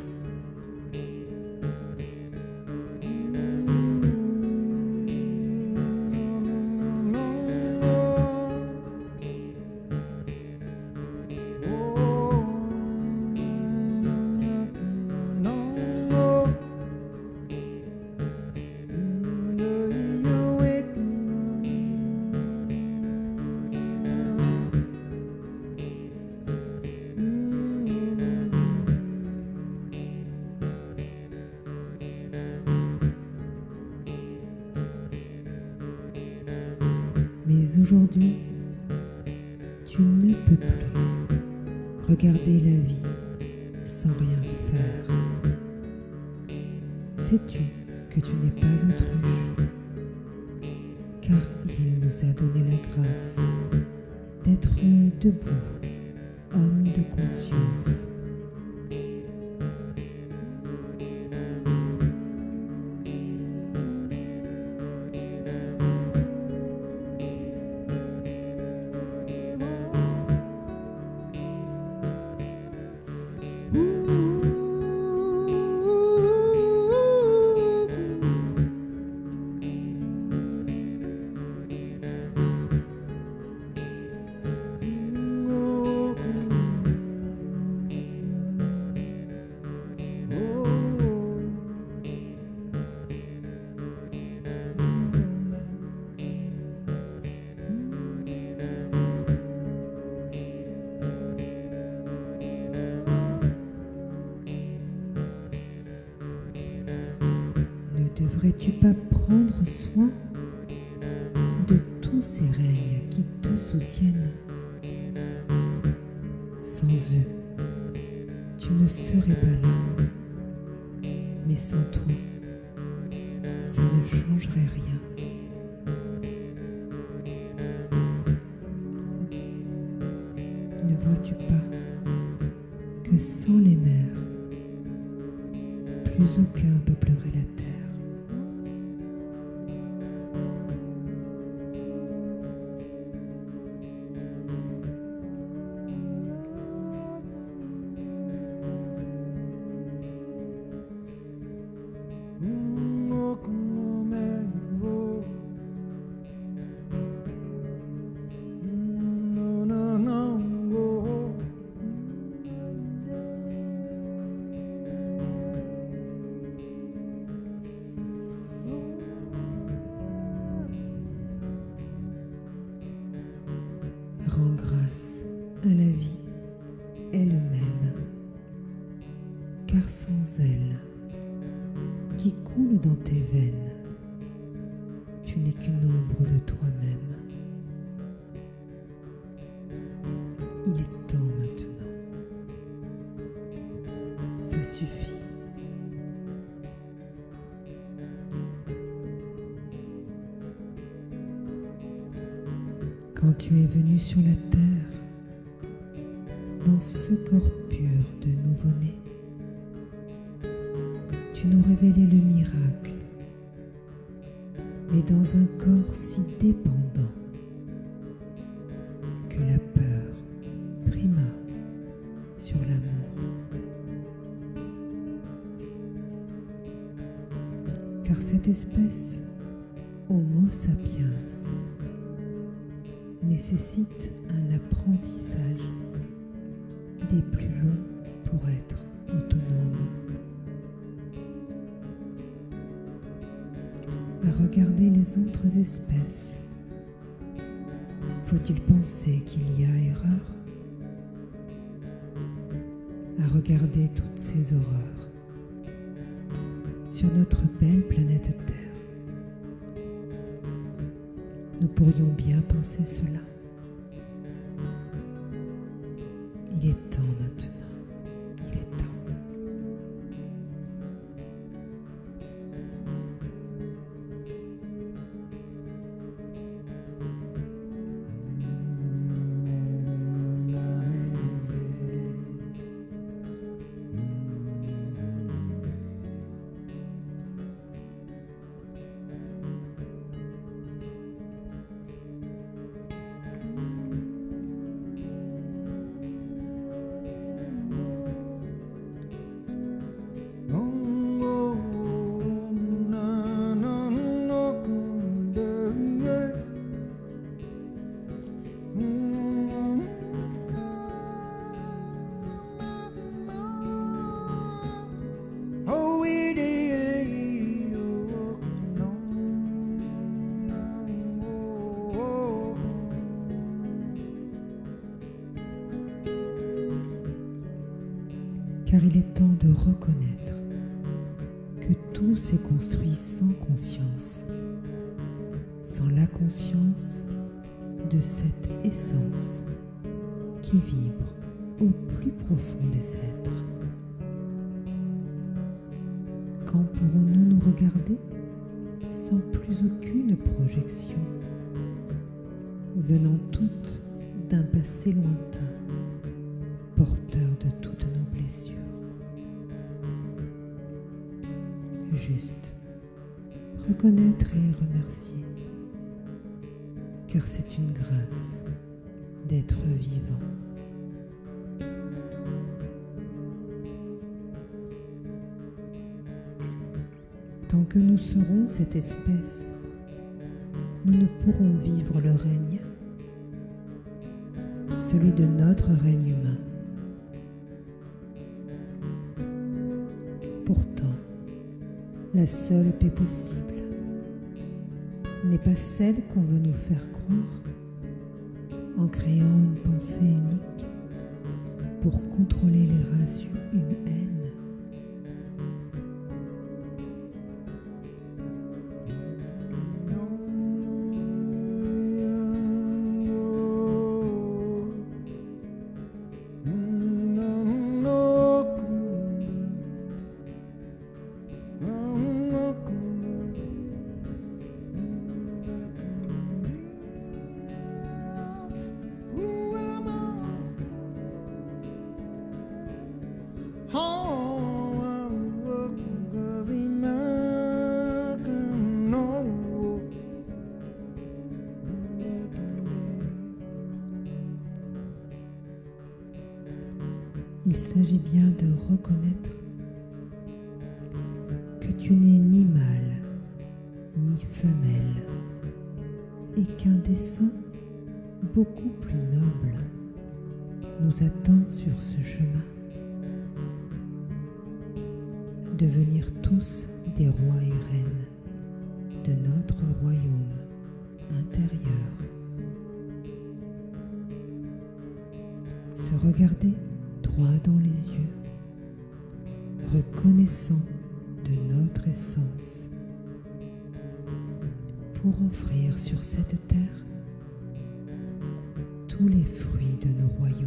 Mais aujourd'hui, tu ne peux plus regarder la vie sans rien faire. Sais-tu que tu n'es pas autruche, car il nous a donné la grâce d'être debout, homme de conscience. Ne devrais-tu pas prendre soin de tous ces règnes qui te soutiennent? Sans eux, tu ne serais pas là. Mais sans toi, ça ne changerait rien. Ne vois-tu pas que sans les mers, plus aucun peut pleurer la terre? Rends grâce à la vie elle-même, car sans elle, qui coule dans tes veines, tu n'es qu'une ombre de toi-même. quand tu es venu sur la terre, dans ce corps pur de nouveau-né, tu nous révélais le miracle, mais dans un corps si dépendant que la peur prima sur l'amour. Car cette espèce, Homo sapiens, nécessite un apprentissage des plus longs pour être autonome. À regarder les autres espèces, faut-il penser qu'il y a erreur? À regarder toutes ces horreurs sur notre belle planète Terre, nous pourrions bien penser cela. Il est temps maintenant, il est temps. Car il est temps de reconnaître que tout s'est construit sans conscience, sans la conscience de cette essence qui vibre au plus profond des êtres. Quand pourrons-nous nous regarder sans plus aucune projection, venant toutes d'un passé lointain, porteur de toutes nos blessures? Juste reconnaître et remercier, car c'est une grâce d'être vivant. Tant que nous serons cette espèce, nous ne pourrons vivre le règne, celui de notre règne humain. Pourtant, la seule paix possible n'est pas celle qu'on veut nous faire croire en créant une pensée unique pour contrôler les races humaines. Il s'agit bien de reconnaître que tu n'es ni mâle ni femelle et qu'un dessein beaucoup plus noble nous attend sur ce chemin. Devenir tous des rois et reines de notre royaume intérieur. Se regarder droit dans les yeux, reconnaissant de notre essence, pour offrir sur cette terre tous les fruits de nos royaumes.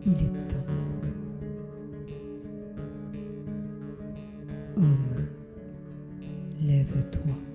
Il est temps. Homme, lève-toi.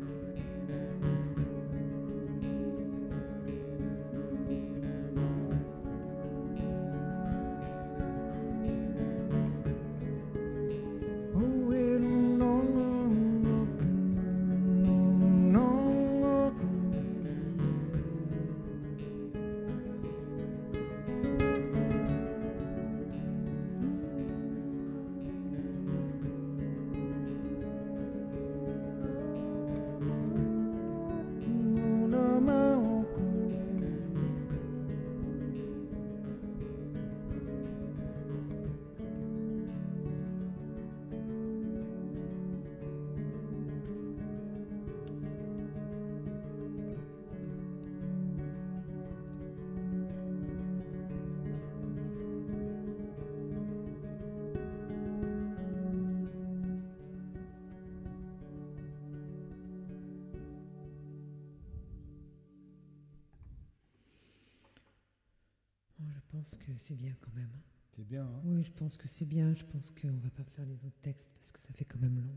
Je pense que c'est bien quand même. C'est bien, hein? Oui, je pense que c'est bien. Je pense qu'on ne va pas faire les autres textes parce que ça fait quand même long.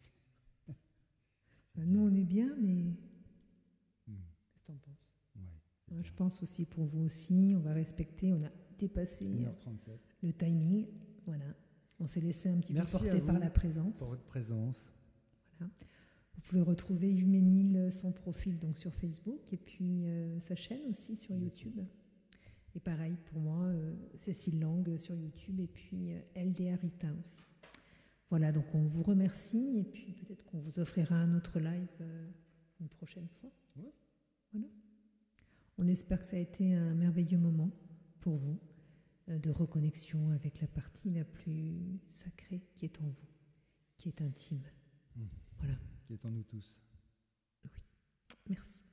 Hein. Enfin, nous, on est bien, mais Hmm. qu'est-ce que tu en penses? Ouais, c'est Ouais, bien. je pense aussi pour vous aussi, on va respecter. On a dépassé une heure trente-sept. le timing. Voilà. On s'est laissé un petit Merci peu à porter par vous la présence. pour votre présence. Voilà. Vous pouvez retrouver Yves Ménil, son profil donc sur Facebook, et puis euh, sa chaîne aussi sur YouTube. Et pareil pour moi, euh, Cécile Lang sur YouTube, et puis euh, L D R Rita aussi. Voilà, donc on vous remercie, et puis peut-être qu'on vous offrira un autre live euh, une prochaine fois. Ouais. Voilà. On espère que ça a été un merveilleux moment pour vous, euh, de reconnexion avec la partie la plus sacrée qui est en vous, qui est intime. Mmh. Voilà. Qui est en nous tous. Oui. Merci.